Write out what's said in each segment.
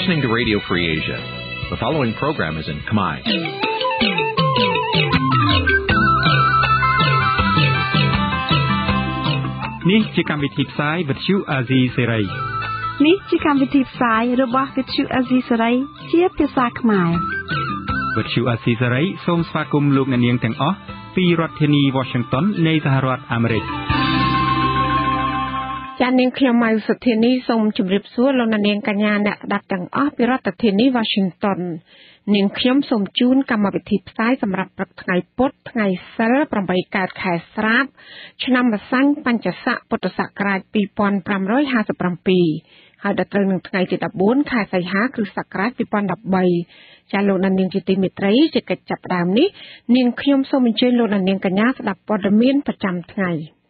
listening to Radio Free Asia. The following program is in Khmer. នេះជាកម្មវិធីផ្សាយវិទ្យុអាស៊ីសេរីនេះជាកម្មវិធីផ្សាយរបស់វិទ្យុអាស៊ីសេរីជាភាសាខ្មែរវិទ្យុអាស៊ីសេរីសូមស្វាគមន៍លោកអ្នកនាងទាំងអស់ពីរដ្ឋធានី Washington នៃសហរដ្ឋអាមេរិកចា៎នាងខ្ញុំម៉ៅសុធានីសូមជម្រាបសួរលោកអ្នកនាងកញ្ញាអ្នកស្ដាប់ទាំងអស់ពីរដ្ឋធានី Washington នាងខ្ញុំសូមជូនកម្មវិធីផ្សាយសម្រាប់ព្រឹកថ្ងៃពុធថ្ងៃសិល 8 កើតខែស្រាបឆ្នាំវស្សាញ់បញ្ញស័កពុទ្ធសករាជ 2557 ហើយដល់ត្រូវនឹងថ្ងៃទី 14 ខែសីហាគ្រិស្តសករាជ 2013 ចា៎លោកអ្នកនាងជាទីមេត្រីជាកិច្ចចាប់ផ្ដើមនេះនាងខ្ញុំសូមអញ្ជើញលោកអ្នកនាងកញ្ញាស្ដាប់ព័ត៌មានប្រចាំថ្ងៃ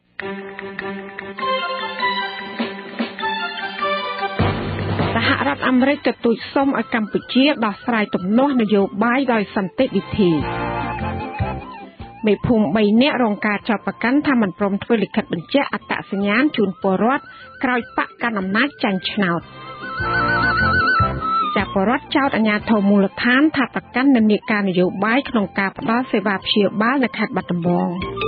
សហរដ្ឋអាមេរិកទទូចសុំឲ្យកម្ពុជាដោះស្រាយទំនាស់នយោបាយដោយសន្តិវិធីមេភូមិ 3 នាក់រងការចាប់ប្រកាន់ថាមិនព្រមធ្វើលិខិតបញ្ជាក់អត្តសញ្ញាណជូនពលរដ្ឋក្រោយបកកាន់អំណាចចាញ់ឆ្នោតចាប់ពលរដ្ឋចោទអាជ្ញាធរមូលដ្ឋានថាប្រកាន់និន្នាការនយោបាយក្នុងការផ្ដល់សេវាព្យាបាលនៅខេត្តបាត់ដំបង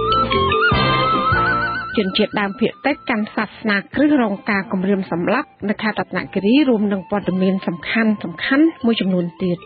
ជនជាតិដើមភាគតិចកាន់សាសនាគ្រឹះរងការគំរាមសម្លាប់នៅខេត្តរតនគិរីរួមនឹងព័ត៌មានសំខាន់មួយចំនួនទៀត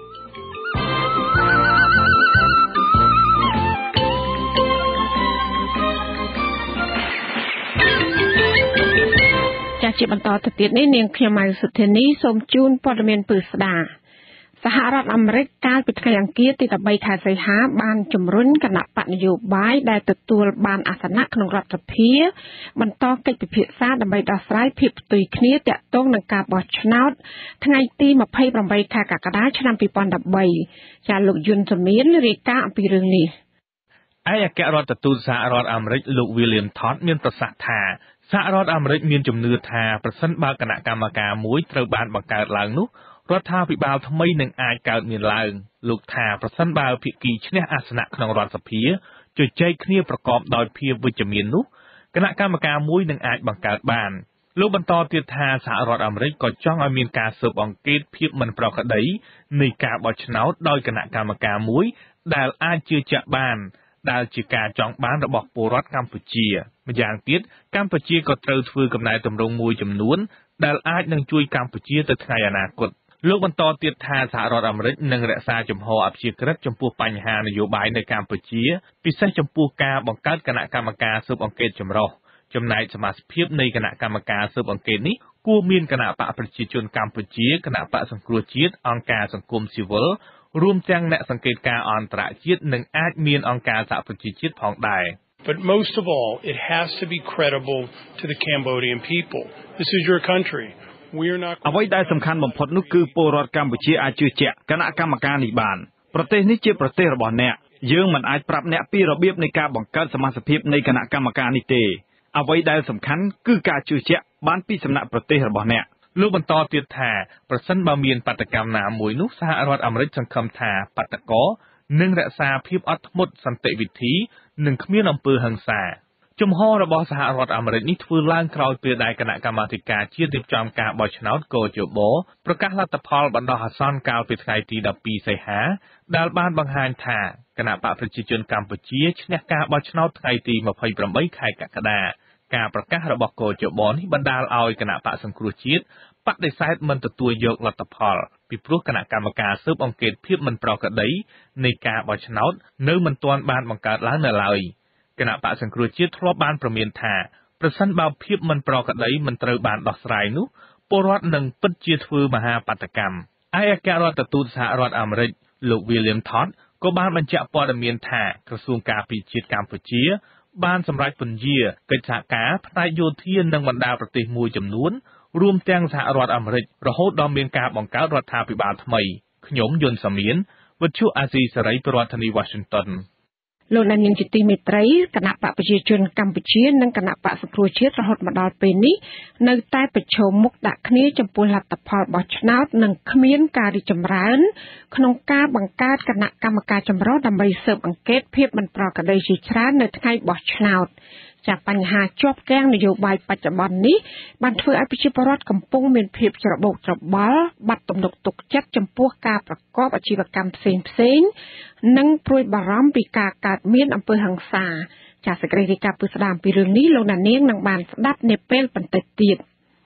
ជាបន្តទៅទៀតនេះនាងខ្ញុំម៉ៅសុធានីសូមជូនព័ត៌មានពិស្ដាសហរដ្ឋអាមេរិកកាលពីថ្ងៃអង្គារទី 13 ខែសីហាបានជំរុញគណៈបកនយោបាយដែលទទួលបានអាសនៈក្នុងរដ្ឋសភាបន្តកិច្ចពិភាក្សាដើម្បីដោះស្រាយភាពផ្ទុយគ្នាទាក់ទងនឹងការបោះឆ្នោតថ្ងៃទី 28 ខែកក្កដាឆ្នាំ 2013 ចាលោកយុនសមៀនរាយការណ៍អំពីរឿងនេះឯកអគ្គរដ្ឋទូតសហរដ្ឋអាមេរិកលោក William Todd មានប្រសាសន៍ថាសហរដ្ឋអាមេរិកមានជំនឿថាប្រសិនបើគណៈកម្មការមួយត្រូវបានបង្កើតឡើងនោះរដ្ឋាភិបាលថ្មីនឹងអាចកើតមានឡើងលោកថាប្រសិនបើភាគីឈ្នះអាសនៈក្នុងរដ្ឋសភាជជែកគ្នាប្រកបដោយភាពវិជ្ជមាននោះគណៈកម្មការមួយនឹងអាចបង្កើតបានលោកបន្តទៀតថាសហរដ្ឋអាមេរិកក៏ចង់ឲ្យមានការស៊ើបអង្កេតភាពមិនប្រក្រតីនៃការបោះឆ្នោតដោយគណៈកម្មការមួយដែលអាចជឿជាក់បានដែលជាការចង់បានរបស់ពលរដ្ឋកម្ពុជាម្យ៉ាងទៀតកម្ពុជាក៏ត្រូវធ្វើកំណែទម្រង់មួយចំនួនដែលអាចនឹងជួយកម្ពុជាទៅថ្ងៃអនាគតលោកបន្តទៀតថាសហរដ្ឋអាមេរិកនឹងរក្សាជំហរអព្យាក្រឹតចំពោះបញ្ហានយោបាយនៅកម្ពុជាពិសេសចំពោះការបង្កើតគណៈកម្មការស៊ើបអង្កេតចម្រុះចំណែកសមាជិកភាពនៃគណៈកម្មការស៊ើបអង្កេតនេះគួរមានគណៈបកប្រជាជនកម្ពុជាគណៈបកសង្គ្រោះជាតិអង្គការសង្គមស៊ីវិលរួមទាំងអ្នកសង្កេតការអន្តរជាតិនិងអាចមានអង្គការសហប្រជាជាតិផងដែរ But most of all, it has to be credible to the Cambodian people. This is your country. We are not អ្វីដែលសំខាន់បំផុតនោះគឺពលរដ្ឋកម្ពុជាអាចជឿជាក់គណៈកម្មការនេះបានប្រទេសនេះជាប្រទេសរបស់អ្នកយើងមិនអាចប្រាប់អ្នកពីរបៀបនៃការបង្កើតសមាជិកភាពនៃគណៈកម្មការនេះទេអ្វីដែលសំខាន់គឺការជឿជាក់បានពីសំណាក់ប្រទេសរបស់អ្នកលោកបន្តទៀតថាប្រសិនបើមានបាតកម្មណាមួយនោះសហរដ្ឋអាមេរិកសង្ឃឹមថាបាតកោនឹងរក្សាភាពអត់ធ្មត់សន្តិវិធីនិងគ្មានអំពើហិង្សាជំហររបស់សហរដ្ឋអាមេរិកនេះធ្វើឡើងក្រោយពេលដែលគណៈកម្មាធិការជាតិរៀបចំការបោះឆ្នោតកោជបប្រកាសលទ្ធផលបណ្ដោះអាសន្នកាលពីថ្ងៃទី 12 សីហាដែលបានបង្ហាញថាគណៈបកប្រជាជនកម្ពុជាឈ្នះការបោះឆ្នោតថ្ងៃទី 28 ខែកក្កដាការប្រកាសរបស់កោជបនេះបណ្ដាលឲ្យគណៈបកសង្គ្រោះជាតិបដិសេធមិនទទួលយកលទ្ធផលពីព្រោះគណៈកម្មការស៊ើបអង្កេតភាពមិនប្រក្រតីនៃការបោះឆ្នោតនៅមិនទាន់បានបង្កើតឡើងនៅឡើយគណៈបកសង្គ្រោះជាតិធ្លាប់បានប្រមានថាប្រសិនបើភាពមិនប្រក្រតីមិនត្រូវបានដោះស្រាយនោះពលរដ្ឋនឹងពិតជាធ្វើមហាបាតកម្មឯកអគ្គរដ្ឋទូតសហរដ្ឋអាមេរិកលោក William Todd ក៏បានបញ្ជាក់ព័ត៌មានថាក្រសួងការពារជាតិកម្ពុជាបានសម្រេចពន្យាកិច្ចសហការផ្នែកយោធានឹងបណ្ដាប្រទេសមួយចំនួនរួមទាំងសហរដ្ឋអាមេរិករហូតដល់មានការបង្កើតរដ្ឋាភិបាលថ្មីខ្ញុំយុនសាមៀនវិទ្យុអាស៊ីសេរីប្រធានាធិបតី Washington លោកអ្នកនាងជាទីមេត្រីគណៈបកប្រជាជនកម្ពុជានិងគណៈបកសង្គ្រោះជាតិរហូតមកដល់ពេលនេះនៅតែប្រឈមមុខដាក់គ្នាចំពោះលទ្ធផលបោះឆ្នោតនិងគ្មានការរីកចម្រើនក្នុងការបង្កើតគណៈកម្មការចម្រុះដើម្បីស៊ើបអង្កេតភាពមិនប្រក្រតីជាច្រើននៅថ្ងៃបោះឆ្នោតจากปัญหาจบแก้งนโยบายปัจจุบันนี้បានធ្វើឲ្យប្រជាពលរដ្ឋកំពុងមានភាពច្របូកច្របល់បាត់ទំនុកទុកចិត្តចំពោះការប្រកបអាជីវកម្មផ្សេងៗនិងព្រួយបារម្ភពីការកើតមានអំពើហិង្សាចាសសេចក្តីរាយការណ៍ពីស្ដាមពីរឿងនេះលោកណានៀងនឹងបានស្ដាប់នាពេលបន្តិចទៀត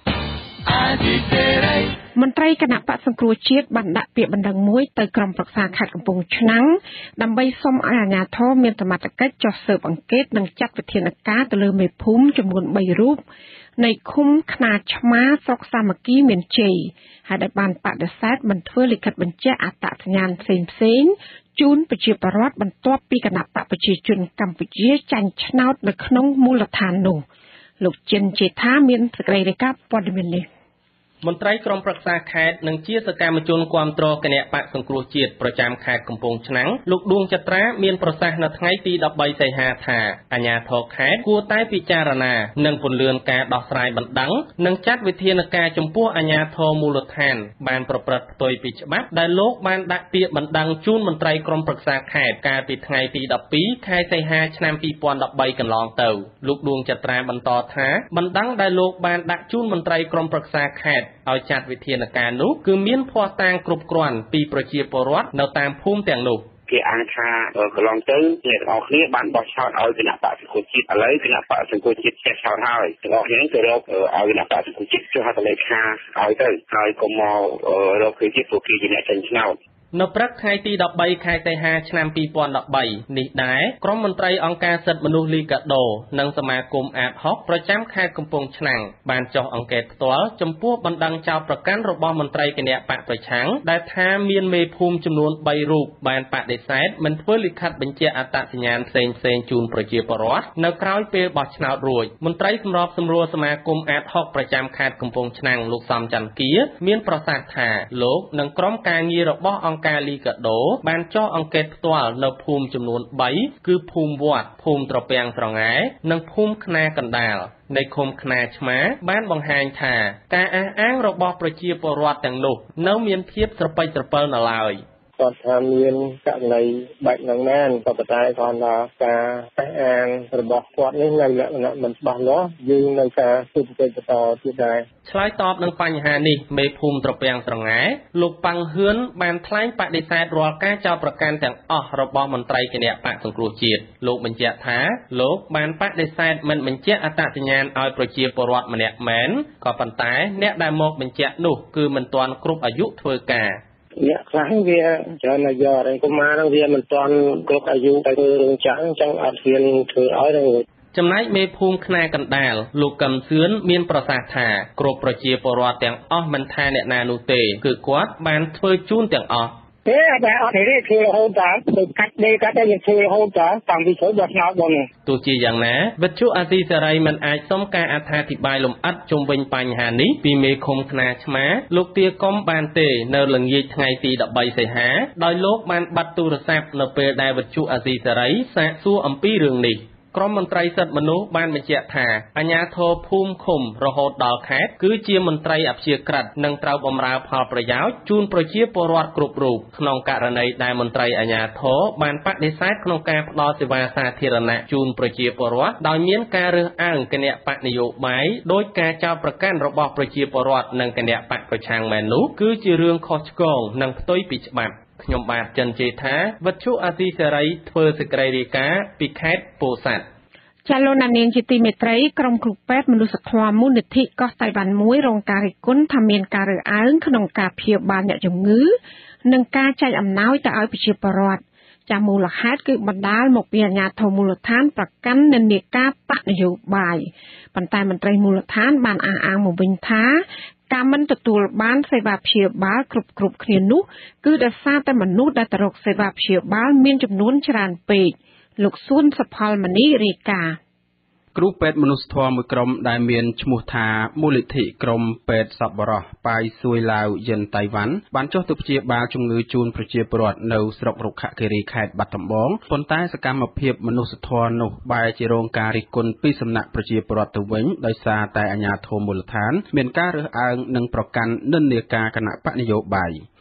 មន្ត្រីគណៈបក្សសង្គ្រោះជាតិបានដាក់ពាក្យបណ្ដឹងមួយទៅក្រុមប្រឹក្សាខេត្តកំពង់ឆ្នាំងដើម្បីសុំឲ្យអាជ្ញាធរមានសមត្ថកិច្ចចុះស៊ើបអង្កេតនិងចាត់វិធានការទៅលើមេភូមិចំនួន3រូបនៃឃុំខ្នាតឆ្មាស្រុកសាមគ្គីមានជ័យហើយដែលបានបដិសេធមិនធ្វើលិខិតបញ្ជាក់អត្តសញ្ញាណផ្សេងៗជូនប្រជាពលរដ្ឋបន្ទាប់ពីគណៈបកប្រជាជនកម្ពុជាចាញ់ឆ្នោតនៅក្នុងមូលដ្ឋាននោះលោកចិនជេថាមានសេចក្តីរាយការណ៍ព័ត៌មាននេះមន្ត្រីក្រុមប្រឹក្សាខេត្តនិងជាសកម្មជនគាំទ្រគណៈបកសង្គ្រោះជាតិប្រចាំខេត្តកំពង់ឆ្នាំងលោកដួងចត្រាមានប្រសាសន៍នៅថ្ងៃទី13សីហាថាអាជ្ញាធរខេត្តគួរតែពិចារណានិងពន្យាការដោះស្រាយបណ្ដឹងនិងចាត់វិធានការចំពោះអាជ្ញាធរមូលដ្ឋានបានប្រព្រឹត្តផ្ទុយពីច្បាប់ដែលលោកបានដាក់ពាក្យបណ្ដឹងជូនមន្ត្រីក្រុមប្រឹក្សាខេត្តកាលពីថ្ងៃទី12ខែសីហាឆ្នាំ2013កន្លងទៅលោកដួងចត្រាបន្តថាបណ្ដឹងដែលលោកបានដាក់ជូនមន្ត្រីក្រុមប្រឹក្សាខេត្តឲ្យចាត់វិធានការនោះគឺមានភស្តុតាងគ្រប់គ្រាន់ពីប្រជាពលរដ្ឋនៅតាមភូមិទាំងនោះគេអាចថាកន្លងទៅអ្នកទាំងអស់គ្នាបានបោះឆ្នោតឲ្យគណៈបកសង្គ្រោះជាតិឥឡូវគណៈបកសង្គ្រោះជាតិចេះឆ្នោតហើយទាំងអស់គ្នាទៅរកឲ្យគណៈបកសង្គ្រោះជាតិចុះហត្ថលេខាឲ្យទៅហើយកុំមករកគេទៀតព្រោះគេជាអ្នកចេញឆ្នោតនៅព្រឹកថ្ងៃទី13ខែសីហាឆ្នាំ2013នេះដែរក្រុមមន្ត្រីអង្គការសិទ្ធិមនុស្សលីកាដូនិងសមាគមអាត60ប្រចាំខេត្តកំពង់ឆ្នាំងបានចុះអង្កេតផ្ទាល់ចំពោះបណ្ដឹងចោទប្រកាន់របស់មន្ត្រីគណៈបកប្រឆាំងដែលថាមានមេភូមិចំនួន3រូបបានបដិសេធមិនធ្វើលិខិតបញ្ជាក់អត្តសញ្ញាណផ្សេងៗជូនប្រជាពលរដ្ឋនៅក្រៅពេលបោះឆ្នោតរួចមន្ត្រីសម្របសម្រួលសមាគមអាត60ប្រចាំខេត្តកំពង់ឆ្នាំងលោកសំច័ន្ទគាមានប្រសាសន៍ថាលោកនិងក្រុមការងាររបស់អង្គការលីកាដូបានចុះអង្កេតផ្ទាល់នៅភូមិចំនួន3គឺភូមិវត្តភូមិត្រពាំងត្រងែនិងភូមិខ្នាកណ្ដាលនៃឃុំខ្នាឆ្មាបានបង្ហាញថាការអះអាងរបស់ប្រជាពលរដ្ឋទាំងនោះនៅមានភាពស្រពេចស្រពិលនៅឡើយគាត់ថាមានករណីបែបហ្នឹងមែនក៏ប៉ុន្តែគាត់ថាការអះអាងរបស់គាត់នេះនៅលក្ខណៈមិនច្បាស់លាស់យើងនៅការស៊ើបអង្កេតបន្តទៀតដែរឆ្លើយតបនឹងបញ្ហានេះមេភូមិត្រពាំងត្រងែលោកប៉ាំងហឿនបានថ្លែងបដិសេធរាល់ការចោទប្រកាន់ទាំងអស់របស់មន្ត្រីគណៈបកសង្គ្រោះជាតិលោកបញ្ជាក់ថាលោកបានបដិសេធមិនបញ្ជាក់អត្តសញ្ញាណឲ្យប្រជាពលរដ្ឋម្នាក់មែនក៏ប៉ុន្តែអ្នកដែលមកបញ្ជាក់នោះគឺមិនទាន់គ្រប់អាយុធ្វើការអ្នកខ្លះវាច្រើនតែយកអីកុមារហ្នឹងវាមិនទាន់គ្រប់អាយុទៅរោងចក្រអញ្ចឹងអត់ហ៊ានធ្វើឲ្យហ្នឹងចំណែកមេភូមិខ្នាកណ្ដាលលោកកឹមសឿនមានប្រសាសន៍ថាគ្រប់ប្រជាពលរដ្ឋទាំងអស់មិនថាអ្នកណានោះទេគឺគាត់បានធ្វើជូនទាំងអស់ទេតែអត់ទេធ្វើរហូតដល់ទៅកាត់ដេកកាត់តែយើងធ្វើរហូតដល់តាំងពីចូលដល់ឆ្នោតបងទោះជាយ៉ាងណាវិទ្យុអាស៊ីសេរីមិនអាចសុំការអត្ថាធិប្បាយលម្អិតជុំវិញបញ្ហានេះពីមេឃុំខ្នាឆ្មាលោកទាកុំបានទេនៅល្ងាចថ្ងៃទី13សីហាដោយលោកបានបាត់ទូរស័ព្ទនៅពេលដែលវិទ្យុអាស៊ីសេរីសាកសួរអំពីរឿងនេះក្រុមមន្ត្រីសិទ្ធិមនុស្សបានបញ្ជាក់ថាអាជ្ញាធរភូមិឃុំរហូតដល់ខេត្តគឺជាមន្ត្រីអព្យាក្រឹតនិងត្រូវបម្រើផលប្រយោជន៍ជូនប្រជាពលរដ្ឋគ្រប់រូបក្នុងករណីដែលមន្ត្រីអាជ្ញាធរបានបដិសេធក្នុងការផ្តល់សេវាសាធារណៈជូនប្រជាពលរដ្ឋដោយមានការរើសអើងគណៈបកនយោបាយដោយការចោទប្រកាន់របស់ប្រជាពលរដ្ឋនិងគណៈបកប្រឆាំងមែននោះគឺជារឿងខុសឆ្គងនិងផ្ទុយពីច្បាប់ខ្ញុំបាទចិនជេថាវិទ្យុអាស៊ីសេរីធ្វើសេចក្តីរាយការណ៍ពីខេត្តពោធិ៍សាត់ចាលោកនាងជាទីមេត្រីក្រុមគ្រូពេទ្យមនុស្សធម៌មូលនិធិកោះតៃវ៉ាន់មួយរងការរិះគន់ថាមានការរើសអើងក្នុងការព្យាបាលអ្នកជំងឺនិងការចែកអំណោយទៅឲ្យប្រជាពលរដ្ឋចាមូលហេតុគឺបណ្ដាលមកពីអាជ្ញាធរមូលដ្ឋានប្រកាន់និន្នាការបកនយោបាយប៉ុន្តែមន្ត្រីមូលដ្ឋានបានអះអាងមកវិញថាការមិនទទួលបានសេវាព្យាបាលគ្រប់គ្នានោះគឺដោយសារតែមនុស្សដែលទៅរកសេវាព្យាបាលមានចំនួនច្រើនពេកលោកសួនសុផលមនីរាយការណ៍គ្រូពេទ្យមនុស្សធម៌មួយក្រុមដែលមានឈ្មោះថាមូលនិធិក្រុមពេទ្យសប្បុរសប៉ាយសួយឡាវយិនតៃវ៉ាន់បានចុះទៅព្យាបាលជំងឺជូនប្រជាពលរដ្ឋនៅស្រុករុក្ខគិរីខេត្តបាត់ដំបងប៉ុន្តែសកម្មភាពមនុស្សធម៌នោះបែរជារងការរិះគន់ពីសំណាក់ប្រជាពលរដ្ឋទៅវិញដោយសារតែអាជ្ញាធរមូលដ្ឋានមានការរើសអើងនិងប្រកាន់និន្នាការគណៈបកនយោបាយ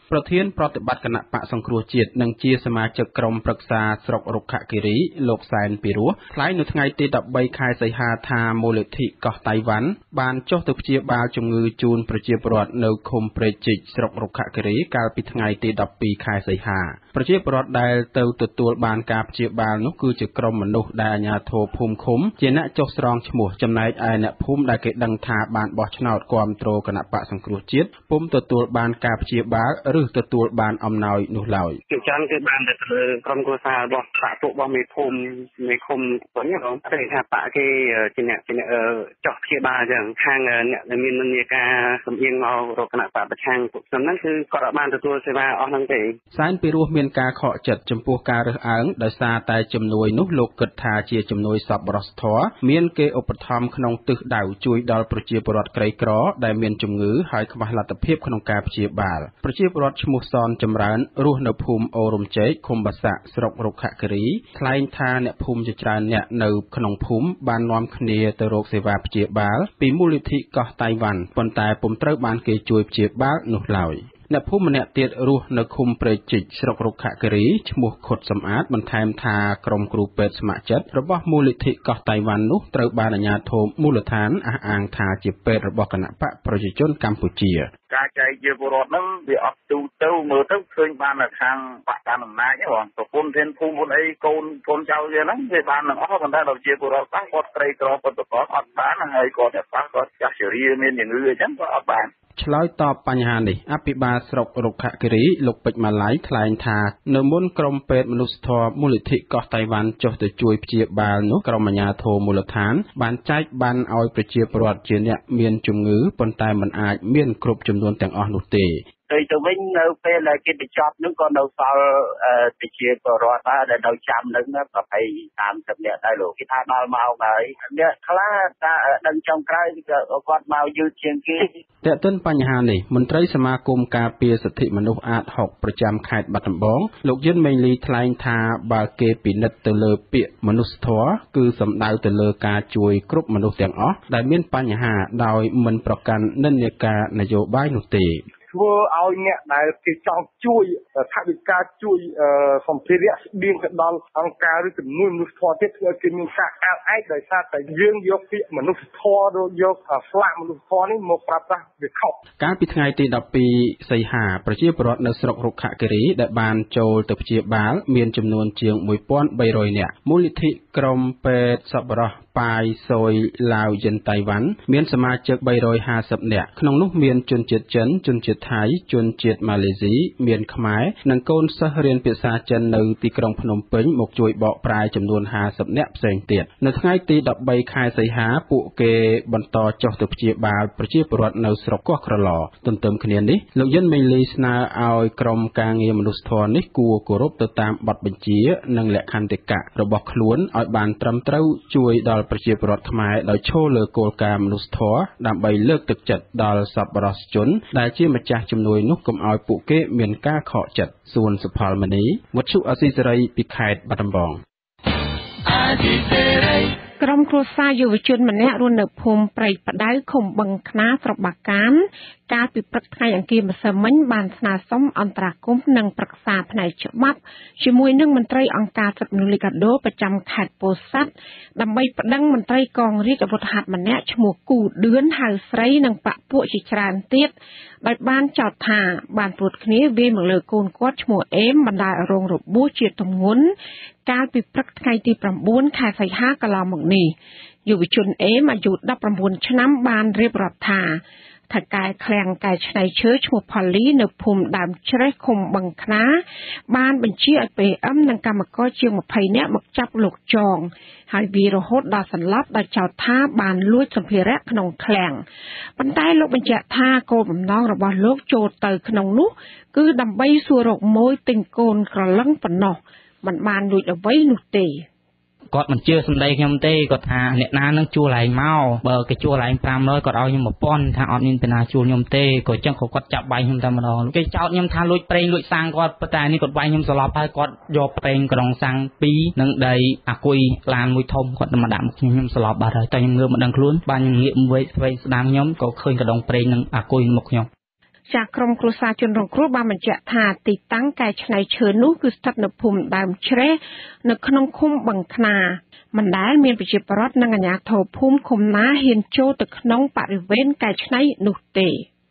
ប្រធានប្រតិបត្តិគណៈបកសង្គ្រោះជាតិនិងជាសមាជិកក្រុមប្រឹក្សាស្រុករុក្ខគិរីលោកសែនពីរោះថ្លែងនៅថ្ងៃទី13ខែសីហាថាមូលនិធិកោះតៃវ៉ាន់បានចុះទៅព្យាបាលជំងឺជូនប្រជាពលរដ្ឋនៅឃុំព្រែកជីកស្រុករុក្ខគិរីកាលពីថ្ងៃទី12ខែសីហាប្រជាពលរដ្ឋដែលទៅទទួលបានការព្យាបាលនោះគឺជាក្រុមមនុស្សដែលអាជ្ញាធរភូមិឃុំជាអ្នកចុះស្រង់ឈ្មោះចំណែកឯអ្នកភូមិដែលគេដឹងថាបានបោះឆ្នោតគាំទ្រគណៈបកសង្គ្រោះជាតិពុំទទួលបានការព្យាបាលឬទទួលបានអំណោយនោះឡើយជាច្រើនគឺបានទៅលើក្រុមគ្រួសាររបស់បកពួករបស់មេភូមិមេឃុំវិញហ្នឹងតែថាបកគេជាអ្នកចោះព្យាបាលអញ្ចឹងខាងអ្នកដែលមាននាការសម្អៀងមករកគណៈបកប្រឆាំងពួកហ្នឹងគឺគាត់អត់បានទទួលសេវាអស់ហ្នឹងទេសែនពីរោះមានការខកចិត្តចំពោះការរើសអើងដោយសារតែជំនួយនោះលោកគិតថាជាជំនួយសប្បុរសធម៌មានគេឧបត្ថម្ភក្នុងទិសដៅជួយដល់ប្រជាពលរដ្ឋក្រីក្រដែលមានជំងឺហើយខ្វះលទ្ធភាពក្នុងការព្យាបាលប្រជាពលរដ្ឋឈ្មោះសនចម្រើនរស់នៅភូមិអូរំជែកឃុំបាសាក់ស្រុករុក្ខគិរីថ្លែងថាអ្នកភូមិជាច្រើនអ្នកនៅក្នុងភូមិបាននាំគ្នាទៅរកសេវាព្យាបាលពីមូលនិធិកោះតៃវ៉ាន់ប៉ុន្តែពុំត្រូវបានគេជួយព្យាបាលនោះឡើយអ្នកភូមិម្នាក់ទៀតរស់នៅឃុំព្រែកជីកស្រុករុក្ខគិរីឈ្មោះខុតសំអាតបន្ថែមថាក្រុមគ្រូពេទ្យស្ម័គ្រចិត្តរបស់មូលនិធិកោះតៃវ៉ាន់នោះត្រូវបានអាជ្ញាធរមូលដ្ឋានអះអាងថាជាពេទ្យរបស់គណៈបកប្រជាជនកម្ពុជាការចែកជាពលរដ្ឋហ្នឹងវាអត់ទូទៅមើលទៅឃើញបាននៅខាងបកតាមអំណាចហ្នឹងបងប្រពន្ធធានភូមិអីកូនចៅវាហ្នឹងវាបាននឹងអស់ប៉ុន្តែដល់ជាពលរដ្ឋខ្លះគាត់ក្រីក្រពិតប្រាកដអត់បានហើយគាត់អ្នកខ្លះគាត់ចាស់ជរាមានជំងឺអញ្ចឹងគាត់អត់បានឆ្លើយតបបញ្ហានេះអភិបាលស្រុករុក្ខគិរីលោកពេជ្រម៉ាឡៃថ្លែងថានៅមុនក្រុមពេទ្យមនុស្សធម៌មូលនិធិកោះតៃវ៉ាន់ចុះទៅជួយព្យាបាលនោះក្រុមអាជ្ញាធរមូលដ្ឋានបានចែកបានឲ្យប្រជាពលរដ្ឋជាអ្នកមានជំងឺប៉ុន្តែមិនអាចមានគ្រប់ចំនួនទាំងអស់នោះទេទៅវិញនៅពេលដែលគេបញ្ចប់នឹងក៏នៅសល់ប្រជាពលរដ្ឋដែលនៅចាំនឹងប្រហែល30នាក់ដែរលោកគេថាដល់មកហើយអ្នកខ្លះថាដឹងចុងក្រោយគាត់មកយឺតជាងគេតែទន្ទឹមបញ្ហានេះមន្ត្រីសមាគមការពារសិទ្ធិមនុស្សអាត6ប្រចាំខេត្តបាត់ដំបងលោកយិនមេងលីថ្លែងថាបើគេពិនិត្យទៅលើពាក្យមនុស្សធម៌គឺសំដៅទៅលើការជួយគ្រប់មនុស្សទាំងអស់ដែលមានបញ្ហាដោយមិនប្រកាន់និន្នាការនយោបាយនោះទេធ្វើឲ្យអ្នកដែលគេចង់ជួយថវិកាជួយសម្ភារៈស្បៀងទៅដល់អង្គការឬជំនួយមនុស្សធម៌ទៀតធ្វើឲ្យគេមានការអើឯកដោយសារតែយើងយកពាក្យមនុស្សធម៌ឬយកស្លាកមនុស្សធម៌នេះមកប្រើប្រាស់វាខុសកាលពីថ្ងៃទី12សីហាប្រជាពលរដ្ឋនៅស្រុករុក្ខគិរីដែលបានចូលទៅព្យាបាលមានចំនួនជាង 1300 នាក់មូលនិធិក្រុមពេទ្យសប្បុរសប៉ាយសូយឡាវយិនតៃវ៉ាន់មានសមាជិក350នាក់ក្នុងនោះមានជនជាតិចិនជនជាតិថៃជនជាតិម៉ាឡេស៊ីមានខ្មែរនិងកូនសិស្សរៀនភាសាចិននៅទីក្រុងភ្នំពេញមកជួយបកប្រែចំនួន50នាក់ផ្សេងទៀតនៅថ្ងៃទី13ខែសីហាពួកគេបន្តចុះទៅព្យាបាលប្រជាពលរដ្ឋនៅស្រុកកោះក្រឡទន្ទឹមគ្នានេះលោកយិនមេងលីស្នើឲ្យក្រុមការងារមនុស្សធម៌នេះគួរគោរពទៅតាមបទបញ្ជានិងលក្ខន្តិកៈរបស់ខ្លួនឲ្យបានត្រឹមត្រូវជួយដល់ប្រជាពលរដ្ឋខ្មែរដោយឈលលើគោលការណ៍មនុស្សធម៌ដើម្បីលើកទឹកចិត្តដល់សប្បុរសជនដែលជាម្ចាស់ជំនួយនោះកុំឲ្យពួកគេមានការខកចិត្តសួនសុផលមនីវត្ថុអសីសេរីពីខេត្តបាត់ដំបងក្រុមគ្រួសារយុវជនម្នាក់រស់នៅភូមិព្រៃផ្ដៅឃុំបឹងខ្នាស្រុកបាកានកាលពីព្រឹកថ្ងៃអង្គារម្សិលមិញបានស្នើសុំអន្តរាគមន៍និងប្រឹក្សាផ្នែកច្បាប់ជាមួយនឹងមន្ត្រីអង្គការសិទ្ធិមនុស្សលីកាដូប្រចាំខេត្តពោធិ៍សាត់ដើម្បីប្តឹងមន្ត្រីកងរាជអាវុធហត្ថម្នាក់ឈ្មោះគូឌឿនហៅស្រីនិងបពពួកជាច្រើនទៀតដោយបានចោទថាបានព្រួតគ្នាវាយមកលើកូនគាត់ឈ្មោះអេមបណ្ដាលរងរបួសជាទម្ងន់កាលពីព្រឹកថ្ងៃទី9ខែសីហាកន្លងមកនេះយុវជនអេមអាយុ19ឆ្នាំបានរៀបរាប់ថាថៅកែឃ្លាំងកែច្នៃឈើឈ្មោះផលីនៅភូមិដើមជ្រេះឃុំបឹងខ្នាបានបញ្ជាឲ្យ PM និងកម្មករជាង20នាក់មកចាប់លោកចងហើយវារហូតដល់សន្លប់ដោយចោទថាបានលួចសម្ភារៈក្នុងឃ្លាំងប៉ុន្តែលោកបញ្ជាក់ថាគោលបំណងរបស់លោកចូលទៅក្នុងនោះគឺដើម្បីសួររកម៉ួយទិញកូនក្រឡឹងប៉ុណ្ណោះមិនបានលួចអ្វីនោះទេគាត់មិនជឿសម្ដីខ្ញុំទេគាត់ថាអ្នកណានឹងជួលឯងមកបើគេជួលឯង500គាត់ឲ្យខ្ញុំ1000ថាអត់មានពីណាជួលខ្ញុំទេក៏ចឹងគាត់ចាប់បាយខ្ញុំតែម្ដងគេចោទខ្ញុំថាលួចប្រេងលួចសាំងគាត់ប៉ុន្តែនេះគាត់វាយខ្ញុំស្លាប់ហើយគាត់យកប្រេងក្រុងសាំង2និងដីអាគុយឡានមួយធំគាត់មកដាក់មកខ្ញុំស្លាប់បាត់ហើយតែខ្ញុំងើបមិនដឹងខ្លួនបានខ្ញុំងាកមកវិញស្ដាំខ្ញុំក៏ឃើញកដុងប្រេងនិងអាគុយមុខខ្ញុំจากក្រុមគ្រួសារជនរងគ្រោះបានបញ្ជាក់ថាទីតាំងកែច្នៃឈើនោះគឺស្ថិតនៅភូមិដើមជ្រេះនៅក្នុងឃុំបឹងខ្នាមិនដែលមានប្រជាពលរដ្ឋនិងអាជ្ញាធរភូមិឃុំណាហ៊ានចូលទៅក្នុងបរិវេណកែច្នៃនោះទេ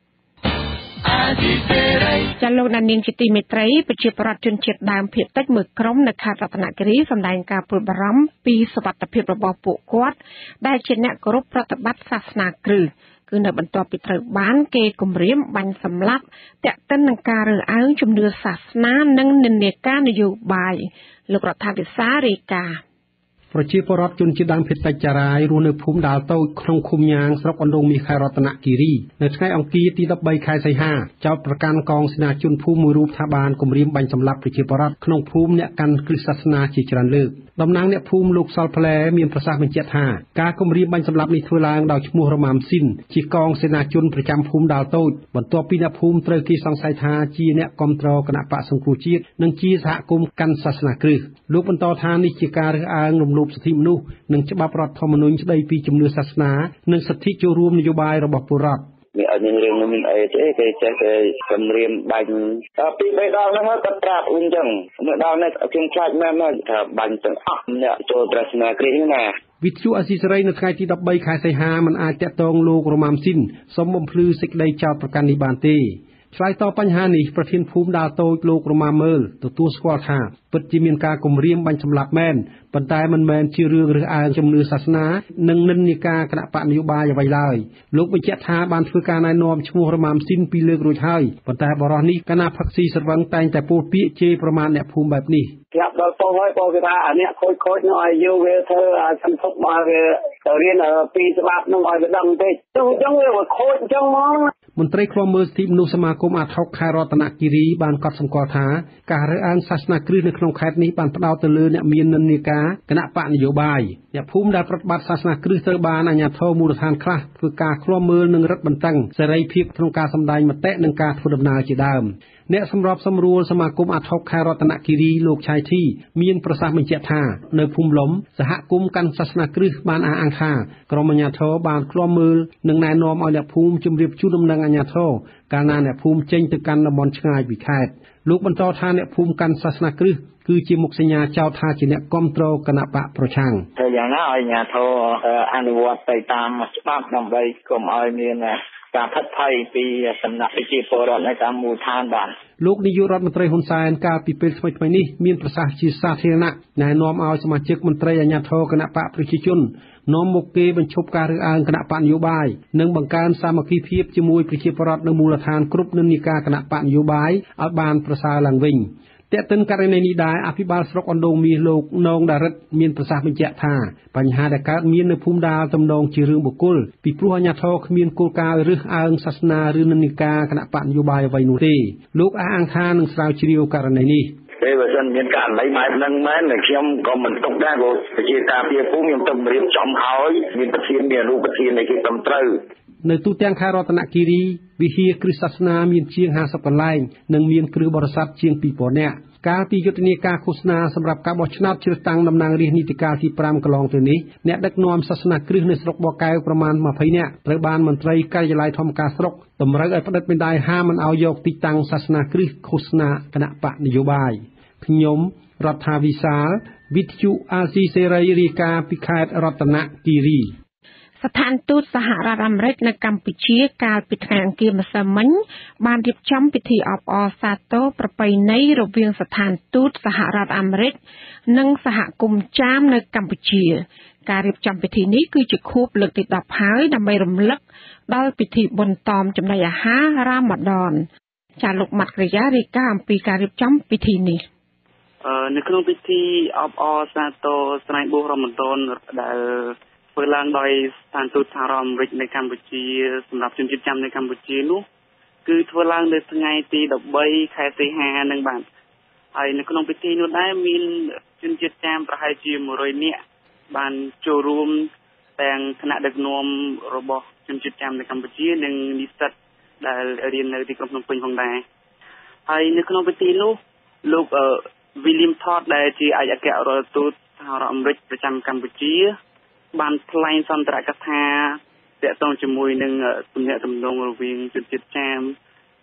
ចាលោកដានៀងជាទីមេត្រីប្រជាពលរដ្ឋជនជាតិដើមភាគតិចមួយក្រុមនៅខេត្តរតនគិរីសម្ដែងការព្រួយបារម្ភពីសុវត្ថិភាពរបស់ពួកគាត់ដែលជាអ្នកគោរពប្រតិបត្តិសាសនាគ្រឹះគឺនៅបន្ទាប់ពីត្រូវបានគេគំរាមបាញ់សម្លាប់ទាក់ទិននឹងការរើសអើងជំនឿសាសនានិងនិន្នាការនយោបាយលោករដ្ឋាភិបាលរាយការណ៍ប្រជាពលរដ្ឋជនជាតិដើមភាគតិចចារាយរស់នៅភូមិដាលតូចក្នុងឃុំញ៉ាងស្រុកអណ្ដូងមាសខេត្តរតនគិរីនៅថ្ងៃអង្គារទី13ខែសីហាចោទប្រកាន់កងសេនាជនភូមិមួយរូបថាបានគំរាមបាញ់សម្លាប់ប្រជាពលរដ្ឋក្នុងភូមិអ្នកកាន់គ្រឹះសាសនាជាច្រើនលើកតំណាងអ្នកភូមិលោកសល់ផ្លែមានប្រសាសន៍បញ្ជាក់ថាការគំរាមបាញ់សម្លាប់នេះធ្វើឡើងដោយឈ្មោះរ៉ូម៉ាំស៊ីនជាកងសេនាជនប្រចាំភូមិដាលតូចបន្ទាប់ពីអ្នកភូមិត្រូវគេសង្ស័យថាជាអ្នកគ្រប់គ្រងគណៈបកសង្គ្រោះជាតិនិងជាសហគមន៍កាន់សាសនាគ្រឹះលោកបន្តថានេះជាការរើសអើងរំលោភសិទ្ធិមនុស្សនិងច្បាប់រដ្ឋធម្មនុញ្ញស្តីពីជំនឿសាសនានិងសិទ្ធិចូលរួមនយោបាយរបស់ពលរដ្ឋមានអត់មានរឿងមានអីទេគេចេះគេគម្រាមបាញ់ដល់ពី3ដងហ្នឹងគាត់ប្រាប់អញ្ចឹងនៅដល់នេះខ្ញុំខ្លាចមែនមកថាបាញ់ទាំងអស់អ្នកចូលសាសនាគ្រីស្ទណាវិទ្យុអាស៊ីសេរីនៅថ្ងៃទី13ខែសីហាមិនអាចតាក់ទងលោករ៉ូម៉ាំស៊ីនសូមបំភ្លឺសេចក្តីចោទប្រកាន់នេះបានទេឆ្លើយតបបញ្ហានេះប្រធានភូមិដាលតូចលោករ៉ូម៉ាមើលទទួលស្គាល់ថាពិតជាមានការគំរាមបាញ់សម្លាប់មែនប៉ុន្តែមិនមែនជារឿងរើសអើងជំនឿសាសនានិងនិន្នាការគណៈបកនយោបាយអ្វីឡើយលោកបញ្ជាក់ថាបានធ្វើការណែនាំឈ្មោះរ៉ូម៉ាំស៊ីនពីរលើករួចហើយប៉ុន្តែបរិះនេះគណៈផឹកស៊ីស្រវឹងតែងតែពោលពាក្យជេរប្រមាថអ្នកភូមិបែបនេះប្រាប់ដល់បងហើយបងគេថាអាអ្នកខូចនោះឲ្យយកវាធ្វើសន្ធប់មកវាទៅរៀនពីច្បាប់នោះឲ្យវាដឹងតិចទៅអញ្ចឹងវាខូចអញ្ចឹងមកមន្ត្រីឃ្លាំមើលសិទ្ធិមនុស្សសមាគមអាត់ហុកខេត្តរតនគិរីបានកត់សម្គាល់ថាការរើសអើងសាសនាគ្រឹះនៅក្នុងខេត្តនេះបានផ្ដោតទៅលើអ្នកមាននិន្នាការគណៈបកនយោបាយអ្នកភូមិដែលប្រតិបត្តិសាសនាគ្រឹះត្រូវបានអាជ្ញាធរមូលដ្ឋានខ្លះធ្វើការឃ្លាំមើលនិងរឹតបន្តឹងសេរីភាពក្នុងការសម្ដែងមតិនិងការធ្វើដំណើរជាដើមអ្នកសម្របសម្រួលសមាគមអាត់ហុកខេត្តរតនគិរីលោកឆៃធីមានប្រសាសន៍បញ្ជាក់ថានៅភូមិលំសហគមន៍កាន់សាសនាគ្រឹះបានអះអាងថាក្រុមអាជ្ញាធរបានឃ្លាំមើលនិងណែនាំឲ្យអ្នកភូមិជម្រាបជូនដំណឹងអាជ្ញាធរកាលណាអ្នកភូមិចេញទៅកាន់តំបន់ឆ្ងាយពីខេត្តលោកបន្តថាអ្នកភូមិកាន់សាសនាគ្រឹះគឺជាមុខសញ្ញាចោទថាជាអ្នកគ្រប់គ្រងគណៈបកប្រឆាំងតែយ៉ាងណាឲ្យអាជ្ញាធរអនុវត្តទៅតាមច្បាប់ដើម្បីកុំឲ្យមានការផិតភ័យពីសំណាក់ប្រជាពលរដ្ឋនៅតាមមូលដ្ឋានបាទលោកនាយករដ្ឋមន្ត្រីហ៊ុនសែនកាលពីពេលថ្មីៗនេះមានប្រសាសន៍ជាសាធារណៈណែនាំឲ្យសមាជិកមន្ត្រីអាជ្ញាធរគណៈបកប្រជាជននាំមុខគេបញ្ឈប់ការរើសអើងគណៈបកនយោបាយនិងបង្កើនសាមគ្គីភាពជាមួយប្រជាពលរដ្ឋនៅមូលដ្ឋានគ្រប់និន្នាការគណៈបកនយោបាយឲ្យបានប្រសើរឡើងវិញតែទិនករណីនេះដែរអភិបាលស្រុកអណ្ដូងមាសលោកនងដារិតមានប្រសាសន៍បញ្ជាក់ថាបញ្ហាដែលកើតមាននៅភូមិដាលទំនងជារឿងបុគ្គលពីព្រោះអាជ្ញាធរគ្មានគោលការណ៍រើសអើងសាសនាឬនិន្នាការគណៈបកនយោបាយអ្វីនោះទេលោកអះអាងថានឹងស្រាវជ្រាវករណីនេះពេលបើសិនមានករណីបែបហ្នឹងមែនខ្ញុំក៏មិនទុកដែរព្រោះប្រជាការពារភូមិខ្ញុំទៅរៀបចំហើយមានប្រធានមានអនុប្រធាននៃគេត្រឹមត្រូវនៅទូទាំងខេត្តរតនគិរីវិហារគ្រឹះសាសនាមានជាង50កន្លែងនិងមានគ្រឹះបរិស័ទជាង 2000 នាក់កាលពីយុទ្ធនាការឃោសនាសម្រាប់ការបោះឆ្នោតជ្រើសតាំងតំណាងរាស្ត្រនីតិកាលទី5កន្លងទៅនេះអ្នកដឹកនាំសាសនាគ្រឹះនៅស្រុកបរកែវប្រមាណ20នាក់ត្រូវបានមន្ត្រីការិយាល័យធម្មការស្រុកតម្រូវឲ្យផ្តិតមេដាយហាមមិនឲ្យយកទីតាំងសាសនាគ្រឹះឃោសនាគណៈបកនយោបាយខ្ញុំរដ្ឋាវិសាលវិទ្យុអាស៊ីសេរីរាយការណ៍ពីខេត្តរតនគិរីស្ថានទូតសហរដ្ឋអាមេរិកនៅកម្ពុជាកាលពីថ្ងៃអង្គារម្សិលមិញបានរៀបចំពិធីអបអរសាទរប្រពៃណីរវាងស្ថានទូតសហរដ្ឋអាមេរិកនិងសហគមន៍ចាមនៅកម្ពុជាការរៀបចំពិធីនេះគឺជាខួបលើកទី10ហើយដើម្បីរំលឹកដល់ពិធីបុណ្យតមចំណីអាហាររ៉ាម៉ាដនចាលោកម៉ាត់ក្រាយារាយការណ៍អំពីការរៀបចំពិធីនេះនៅក្នុងពិធីអបអរសាទរស្រែកបួសរ៉ាម៉ាដនដែលធ្វើឡើងដោយស្ថានទូតសហរដ្ឋអាមេរិកនៅកម្ពុជាសម្រាប់ជនជាតិចាមនៅកម្ពុជានោះគឺធ្វើឡើងនៅថ្ងៃទី13ខែសីហានឹងបាទហើយនៅក្នុងពិធីនោះដែរមានជនជាតិចាមប្រហែលជា100នាក់បានចូលរួមទាំងគណៈដឹកនាំរបស់ជនជាតិចាមនៅកម្ពុជានិងនិស្សិតដែលរៀននៅទីក្រុងភ្នំពេញផងដែរហើយនៅក្នុងពិធីនោះលោកWilliam Todd ដែលជាឯកអគ្គរដ្ឋទូតសហរដ្ឋអាមេរិកប្រចាំកម្ពុជាបានថ្លែងសន្ទរកថាទាក់ទងជាមួយនឹងទំនាក់ទំនងរវាងជនជាតិចាម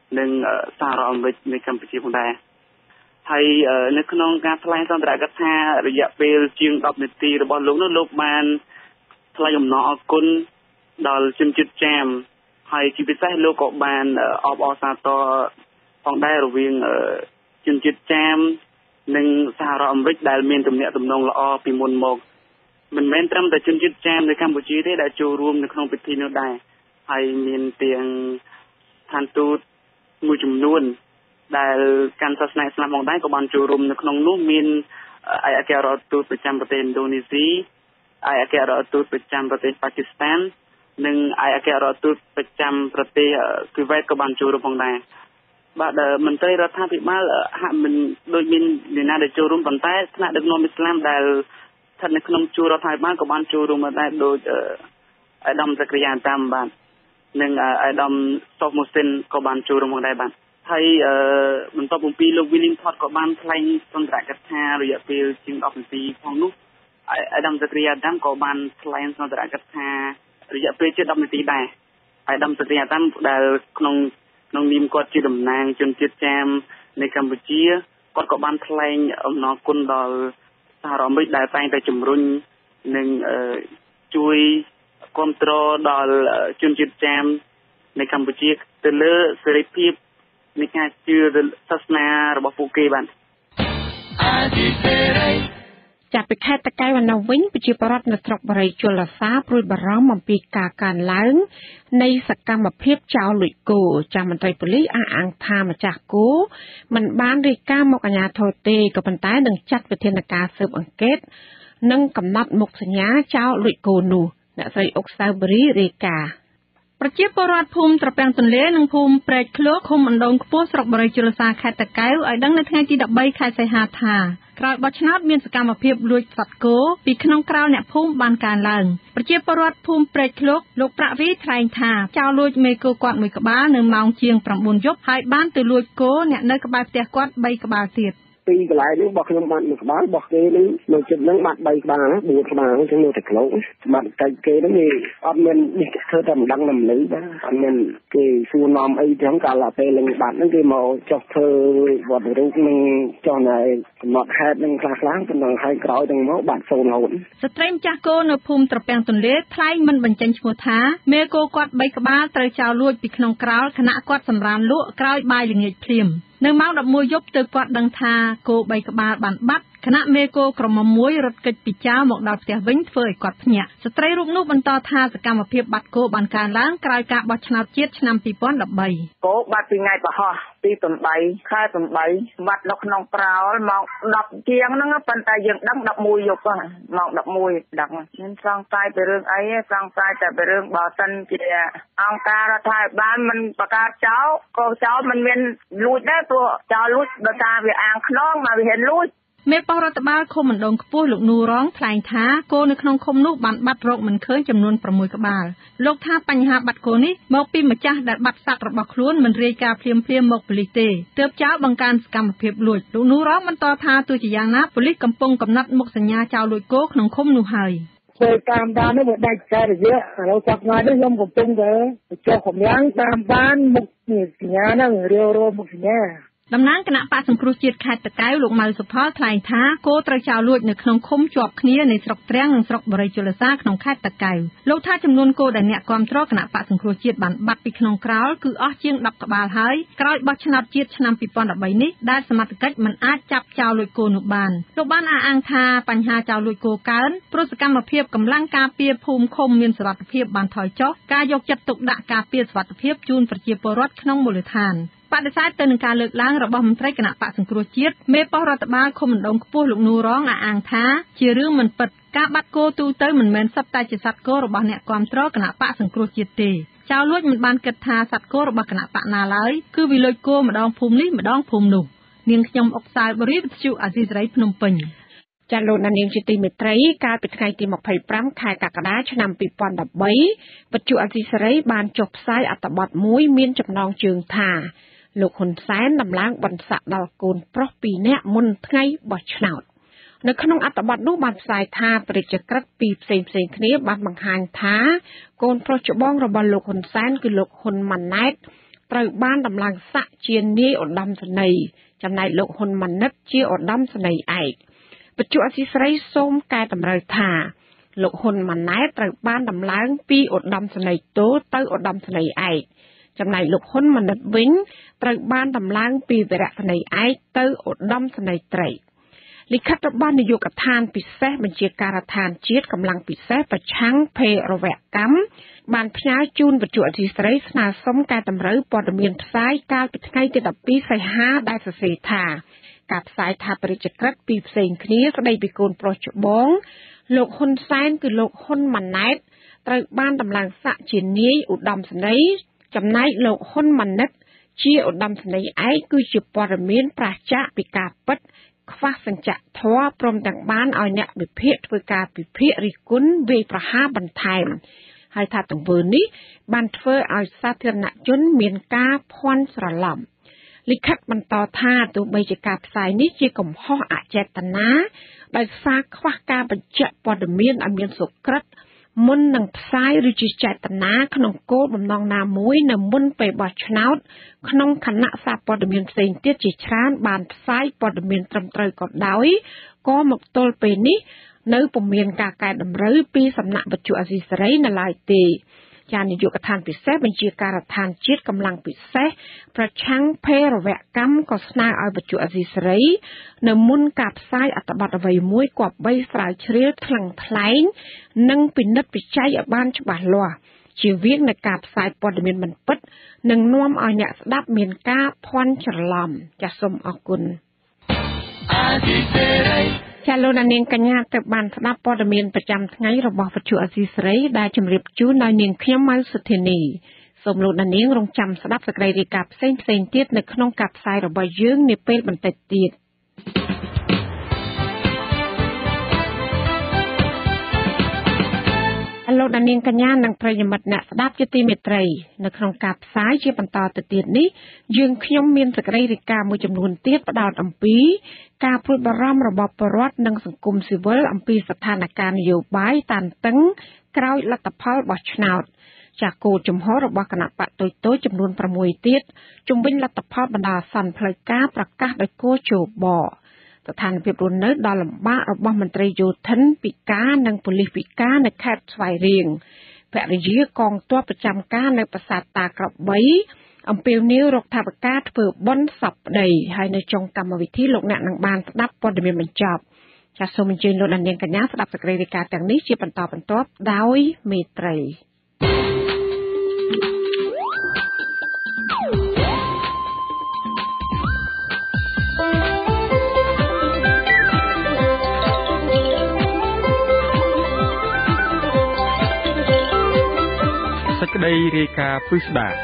និងសាររដ្ឋអាមេរិកនៅកម្ពុជាផងដែរហើយនៅក្នុងការថ្លែងសន្ទរកថារយៈពេលជាង10នាទីរបស់លោកនោះលោកបានថ្លែងអំណរអគុណដល់ជនជាតិចាមហើយជាពិសេសលោកក៏បានអបអរសាទរផងដែររវាងជនជាតិចាមនិងសហរដ្ឋអាមេរិកដែលមានទំនាក់ទំនងល្អពីមុនមកមិនមែនត្រឹមតែជនជាតិចាមនៅកម្ពុជាទេដែលចូលរួមនៅក្នុងពិធីនោះដែរហើយមានទាំងស្ថានទូតមួយចំនួនដែលកាន់សាសនាឥស្លាមផងដែរក៏បានចូលរួមនៅក្នុងនោះមានឯកអគ្គរដ្ឋទូតប្រចាំប្រទេសឥណ្ឌូនេស៊ីឯកអគ្គរដ្ឋទូតប្រចាំប្រទេសប៉ាគីស្ថាននិងឯកអគ្គរដ្ឋទូតប្រចាំប្រទេសគូវេតក៏បានចូលរួមផងដែរបាទមន្ត្រីរដ្ឋាភិបាលហាក់មិនដូចមានអ្នកណាដែលចូលរួមប៉ុន្តែថ្នាក់ដឹកនាំឥស្លាមដែលស្ថិតនៅក្នុងជួររដ្ឋាភិបាលក៏បានចូលរួមដែរដោយអាដាមហ្សាក្រីយ៉ាតាមបាទនិងអាដាមសូហ្វម៉ូស៊ីនក៏បានចូលរួមផងដែរបាទហើយបន្ទាប់ពីលោក Willing Pot ក៏បានថ្លែងសន្ទរកថារយៈពេលជាង10នាទីផងនោះអាដាមហ្សាក្រីយ៉ាតាមក៏បានថ្លែងសន្ទរកថារយៈពេលជា10នាទីដែរអាដាមហ្សាក្រីយ៉ាតាមដែលក្នុងនាមគាត់ជាតំណាងជនជាតិចាមនៅកម្ពុជាគាត់ក៏បានថ្លែងអំណរគុណដល់សហរដ្ឋអាមេរិកដែលតែងតែជំរុញនិងជួយគ្រប់គ្រងដល់ជនជាតិចាមនៅកម្ពុជាទៅលើសេរីភាពនៃការជឿសាសនារបស់ពួកគេបាទចាប់ពីខេត្តតាកែវនៅវិញប្រជាពលរដ្ឋនៅស្រុកបរិយជលសាព្រួយបារម្ភអំពីការកើនឡើងនៃសកម្មភាពចោរលួចគោចាស់មន្ត្រីប៉ូលីសអះអាងថាម្ចាស់គោមិនបានរាយការណ៍មកអាជ្ញាធរទេក៏ប៉ុន្តែនឹងចាត់វិធានការស៊ើបអង្កេតនិងកំណត់មុខសញ្ញាចោរលួចគោនោះអ្នកស្រីអុកសៅបរីរាយការណ៍ប្រជាពលរដ្ឋភូមិត្រពាំងទន្លេនិងភូមិព្រែកឃ្លោកឃុំអណ្ដូងខ្ពស់ស្រុកបរិយជលសាខេត្តតាកែវឲ្យដឹងនៅថ្ងៃទី13ខែសីហាថាក្រោយបោះឆ្នោតមានសកម្មភាពលួចសត្វគោពីក្នុងក្រោលអ្នកភូមិបានកើនឡើងប្រជាពលរដ្ឋភូមិព្រែកឃ្លោកលោកប្រាក់វីថ្លែងថាចោរលួចមេគោគាត់មួយក្បាលនៅម៉ោងជាង9យប់ហើយបានទៅលួចគោអ្នកនៅក្បែរផ្ទះគាត់3ក្បាលទៀតពីកន្លែងនេះរបស់ខ្ញុំបានមួយក្បាលរបស់គេនេះនៅជិតហ្នឹងបាត់3ក្បាល4ក្បាលចឹងនៅតែក្លោកបាត់តែគេហ្នឹងវាអត់មាននេះធ្វើតែមិនដឹងមិនលឺបាទអត់មានគេសួរនាំអីចឹងកាលពេលឡើងបាត់ហ្នឹងគេមកចុះធ្វើវត្តរូបនឹងចុះនៅកំណត់ហេតុនឹងខ្លះប៉ុណ្ណឹងហើយក្រោយទាំងមកបាត់សូនរហូតស្ត្រីម្ចាស់គោនៅភូមិត្រពាំងទន្លេថ្លែងមិនបញ្ចេញឈ្មោះថាមេគោគាត់3ក្បាលត្រូវចោរលួចពីក្នុងក្រោលខណៈគាត់សម្រានលក់ក្រោយបាយល្ងាចភ្លាមនៅម៉ោង11យប់ទើបគាត់ដឹងថាគោ3ក្បាលបានបាត់ខណៈមេគោក្រមុំមួយរត់គេចពីចោរមកដល់ផ្ទះវិញធ្វើឲ្យគាត់ភ្ញាក់ស្ត្រីរូបនោះបន្តថាសកម្មភាពបាត់គោបានកើនឡើងក្រោយការបោះឆ្នោតជាតិឆ្នាំ2013 គោបាត់ពីថ្ងៃប្រហោះទី8ខែ8បាត់នៅក្នុងក្រោលម៉ោង10ជាងហ្នឹងប៉ុន្តែយើងដឹង11យប់ហ្នឹងម៉ោង11ដឹងមានសង្ស័យពីរឿងអីសង្ស័យតែពីរឿងបើសិនជាអង្គការរដ្ឋាភិបាលមិនបង្កើតចោលក៏ចោលមិនមានលួចដែរព្រោះចោលលួចដោយសារវាអាងខ្នងមកវាហ៊ានលួចមេប៉ោះរដ្ឋបាលឃុំអណ្ដូងខ្ពស់លោកនូរងថ្លែងថាគោនៅក្នុងឃុំនោះបានបាត់រកមិនឃើញចំនួន6ក្បាលលោកថាបញ្ហាបាត់គោនេះមកពីម្ចាស់ដែលបាត់សត្វរបស់ខ្លួនមិនរាយការណ៍ភ្លាមមកប៉ូលីសទេទើបចោលបង្កើនសកម្មភាពលួចលោកនូរងបន្តថាទោះជាយ៉ាងណាប៉ូលីសកំពុងកំណត់មុខសញ្ញាចោលលួចគោក្នុងឃុំនោះហើយធ្វើតាមនេះវាដាច់ខ្សែរយៈឥឡូវចាប់ថ្ងៃនេះខ្ញុំកំពុងតែចុះកម្លាំងតាមបានមុខសញ្ញាហ្នឹងរាវមុខសញ្ញាតំណាងគណៈបក្សសង្គ្រោះជាតិខេត្តតាកែវលោកម៉ៅសុផលថ្លែងថាគោត្រូវចោរលួចនៅក្នុងឃុំជាប់គ្នានៃស្រុកទ្រាំងនិងស្រុកបរិយជលសាក្នុងខេត្តតាកែវលោកថាចំនួនគោដែលអ្នកគាំទ្រគណៈបក្សសង្គ្រោះជាតិបានបាត់ពីក្នុងក្រោលគឺអស់ជាង10ក្បាលហើយក្រោយបោះឆ្នោតជាតិឆ្នាំ2013នេះដែលសមត្ថកិច្ចមិនអាចចាប់ចោរលួចគោនោះបានលោកបានអះអាងថាបញ្ហាចោរលួចគោកើនព្រោះសកម្មភាពកម្លាំងការពារភូមិឃុំមានសុវត្ថិភាពបានថយចុះការយកចិត្តទុកដាក់ការពារសុវត្ថិភាពជូនប្រជាពលរដ្ឋក្នុងមូលដ្ឋានបដិសេធទៅនឹងការលើកឡើងរបស់មន្ត្រីគណៈបក្សសង្គ្រោះជាតិមេប៉ោះរដ្ឋបាលឃុំអណ្ដូងខ្ពស់លោកនូរងអះអាងថាជារឿងមិនពិតការបាត់គោទូទៅមិនមែនសុទ្ធតែជាសត្វគោរបស់អ្នកគាំទ្រគណៈបក្សសង្គ្រោះជាតិទេចៅលួចមិនបានគិតថាសត្វគោរបស់គណៈបកណាឡើយគឺវាលួចគោម្ដងភូមិនេះម្ដងភូមិនោះនាងខ្ញុំអុកសាលបរិយវិទ្យុអាស៊ីសេរីភ្នំពេញចាលោកនាងជាទីមេត្រីកាលពីថ្ងៃទី25ខែកក្កដាឆ្នាំ2013វិទ្យុអាស៊ីសេរីបានចុះផ្សាយអត្ថបទមួយមានចំណងជើងថាលោកហ៊ុនសែនដំឡើងបន្សាក់ដល់កូនប្រុស2នាក់មុនថ្ងៃបោះឆ្នោតនៅក្នុងអត្ថបទនោះបានផ្សាយថាប្រជាក្រិតពីផ្សេងគ្នាបានបង្ហាញថាកូនប្រុសច្បងរបស់លោកហ៊ុនសែនគឺលោកហ៊ុនម៉ាណែតត្រូវបានដំឡើងស័ក្តិជានាយឧត្តមសេនីយ៍ចំណែកលោកហ៊ុនម៉ាណិតជាឧត្តមសេនីយ៍ឯកបច្ចុប្បន្នអសីស្រីសូមកែតម្រូវថាលោកហ៊ុនម៉ាណែតត្រូវបានដំឡើងពីឧត្តមសេនីយ៍តូទៅឧត្តមសេនីយ៍ឯកចំណែកលោកហ៊ុនម៉ាណិតវិញត្រូវបានដំឡើងពីវីរៈសេនីយ៍ឯកទៅឧត្តមសេនីយ៍ត្រីលិខិតរបស់នាយកដ្ឋានពិសេសបញ្ជាការដ្ឋានជាតិកម្លាំងពិសេសប្រឆាំងភេរវកម្មបានផ្ញើជូនបច្ចុប្បន្នអសីស្រីស្នើសុំកែតម្រូវព័ត៌មានផ្សាយកាលពីថ្ងៃទី12សីហាដែលសរសេរថាការផ្សាយថាពាណិជ្ជក្រិតពីផ្សេងគ្នាស្ដីពីកូនប្រុសច្បងលោកហ៊ុនសែនគឺលោកហ៊ុនម៉ាណែតត្រូវបានដំឡើងស័ក្តិជានាយឧត្តមសេនីយ៍ចំណែកលោកហ៊ុនម៉ាណិតជាឧត្តមសេនីយ៍ឯកគឺជាព័ត៌មានប្រាសចាកពីការពិតខ្វះសច្ចធម៌ព្រមទាំងបានឲ្យអ្នកវិភាគធ្វើការពិភាក្សារិះគន់វាយប្រហារបន្ថែមហើយថាទង្វើនេះបានធ្វើឲ្យសាធារណជនមានការភ័ន្តច្រឡំលិខិតបន្តថាទោះបីជាការផ្សាយនេះជាកំហុសអចេតនាដោយសារខ្វះការបញ្ជាក់ព័ត៌មានឲ្យមានសុក្រិតមុននឹងផ្សាយឬជាចេតនាក្នុងគោលបំណងណាមួយនៅមុនពេលបោះឆ្នោតក្នុងគណៈសារព័ត៌មានផ្សេងទៀតជាច្រើនបានផ្សាយព័ត៌មានត្រឹមត្រូវក៏ដោយក៏មកទល់ពេលនេះនៅពុំមានការកែតម្រូវពីសំណាក់វិទ្យុអាស៊ីសេរីនៅឡើយទេចានាយកដ្ឋានពិសេសបញ្ជាការដ្ឋានជាតិកម្លាំងពិសេសប្រឆាំងភេរវកម្មក៏ស្នើឲ្យវិទ្យុអាស៊ីសេរីនៅមុនការផ្សាយអត្ថបទអ្វីមួយគប្បីស្រាវជ្រាវថ្លឹងថ្លែងនិងពិនិត្យវិច័យឲ្យបានច្បាស់លាស់ជៀសវាងនៃការផ្សាយព័ត៌មានមិនពិតនិងនាំឲ្យអ្នកស្ដាប់មានការភ័ន្តច្រឡំចាសសូមអរគុណចាលោកនាងកញ្ញាទៅបានស្ដាប់ព័ត៌មានប្រចាំថ្ងៃរបស់វិទ្យុអាស៊ីសេរីដែលជម្រាបជូនដោយនាងខ្ញុំម៉ៅសុធានីសូមលោកនាងរងចាំស្ដាប់សេចក្តីរាយការណ៍ផ្សេងៗទៀតនៅក្នុងការផ្សាយរបស់យើងនាពេលបន្តិចទៀតលោកនាងកញ្ញានិងប្រិយមិត្តអ្នកស្ដាប់ជាទីមេត្រីនៅក្នុងការផ្សាយជាបន្តទៅទៀតនេះយើងខ្ញុំមានសេចក្តីរាយការណ៍មួយចំនួនទៀតផ្ដោតអំពីការព្រួយបារម្ភរបស់ប្រជាពលរដ្ឋនិងសង្គមស៊ីវិលអំពីស្ថានភាពនយោបាយតានតឹងក្រោយលទ្ធផលបោះឆ្នោតចាគោលជំហររបស់គណៈបកតូចៗចំនួន6ទៀតជំវិញលទ្ធផលបណ្ដោះអាសន្នផ្លូវការប្រកាសដោយគោជបស្ថានភាពរស់នៅដ៏លំបាករបស់មន្ត្រីយោធិនពិការនិងប៉ូលីសពិការនៅខេត្តស្វាយរៀងភរិយាកងទ័ពប្រចាំការនៅប្រាសាទតាក្របីអំពាវនាវរកថវិកាធ្វើបុណ្យសពប្តីហើយនៅចុងកម្មវិធីលោកអ្នកនឹងបានស្ដាប់ព័ត៌មានបញ្ចប់ចាសសូមអញ្ជើញលោកនាងកញ្ញាស្ដាប់សេចក្តីរាយការណ៍ទាំងនេះជាបន្តបន្ទាប់ដោយមេត្រីសេចក្តីរាយការណ៍ពិស្ដា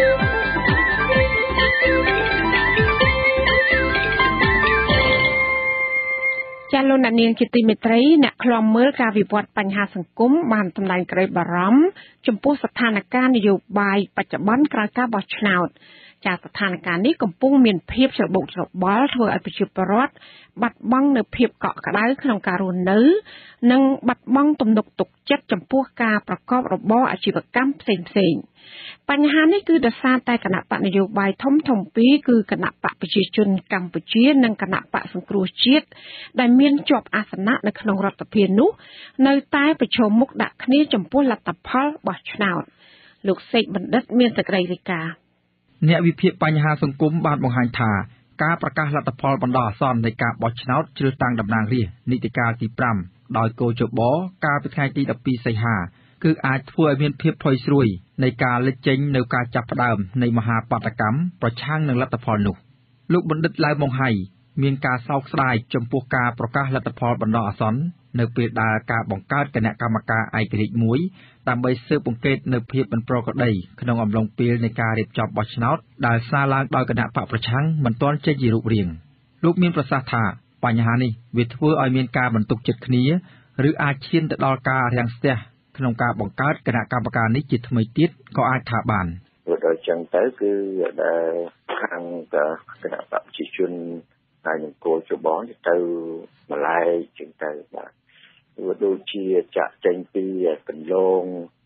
ចាលោកនាងជាទីមេត្រីអ្នកខ្លំមើលការវិវត្តបញ្ហាសង្គមបានសម្ដែងក្តីបារម្ភចំពោះស្ថានភាពនយោបាយបច្ចុប្បន្នក្រោយការបោះឆ្នោតចាស្ថានភាពនេះកំពុងមានភាពច្របូកច្របល់ធ្វើឲ្យប្រជាពលរដ្ឋបាត់បង់នូវភាពកក់ក្ដៅក្នុងការរស់នៅនិងបាត់បង់ទំនុកទុកចិត្តចំពោះការប្រកបរបរអាជីវកម្មផ្សេងៗបញ្ហានេះគឺដោយសារតែគណៈបកនយោបាយធំពីរគឺគណៈបកប្រជាជនកម្ពុជានិងគណៈបកសង្គ្រោះជាតិដែលមានជាប់អាសនៈនៅក្នុងរដ្ឋាភិបាលនោះនៅតែប្រឈមមុខដាក់គ្នាចំពោះលទ្ធផលបោះឆ្នោតលោកសេកបណ្ឌិតមានសេចក្តីរាយការណ៍អ្នកវិភាគបញ្ហាសង្គមបានបង្ហាញថាការប្រកាសលទ្ធផលបណ្ដោះអាសន្ននៃការបោះឆ្នោតជ្រើសតាំងតំណាងរាស្ត្រនីតិកាលទី5ដោយគោជបកាលពីថ្ងៃទី12សីហាគឺអាចធ្វើឲ្យមានភាពផុយស្រួយនៃការលេចចេញនៅការចាប់ផ្ដើមនៃមហាបាតកម្មប្រឆាំងនឹងលទ្ធផលនោះលោកបណ្ឌិតឡៅម៉ុងហៃមានការសោកស្ដាយចំពោះការប្រកាសលទ្ធផលបណ្ដោះអាសន្ននៅពេលដែលការបង្កើតគណៈកម្មការឯករាជ្យមួយដើម្បីស៊ើបអង្កេតនៅភាពមិនប្រក្រតីក្នុងអំឡុងពេលនៃការរៀបចំបោះឆ្នោតដែលសារឡើងដោយគណៈបកប្រឆាំងមិនទាន់ចេញជារូបរាងលោកមានប្រសាសន៍ថាបញ្ហានេះវាធ្វើឲ្យមានការបន្ទុកចិត្តគ្នាឬអាចឈានទៅដល់ការរាំងស្ទះក្នុងការបង្កើតគណៈកម្មការនេះជាថ្មីទៀតក៏អាចថាបានដោយចឹងទៅគឺដែលខាងគណៈបកប្រជាជនហើយនឹងគោលជបទៅម្លែកចឹងទៅបាទវាដូចជាចាក់ចេញពីកន្លង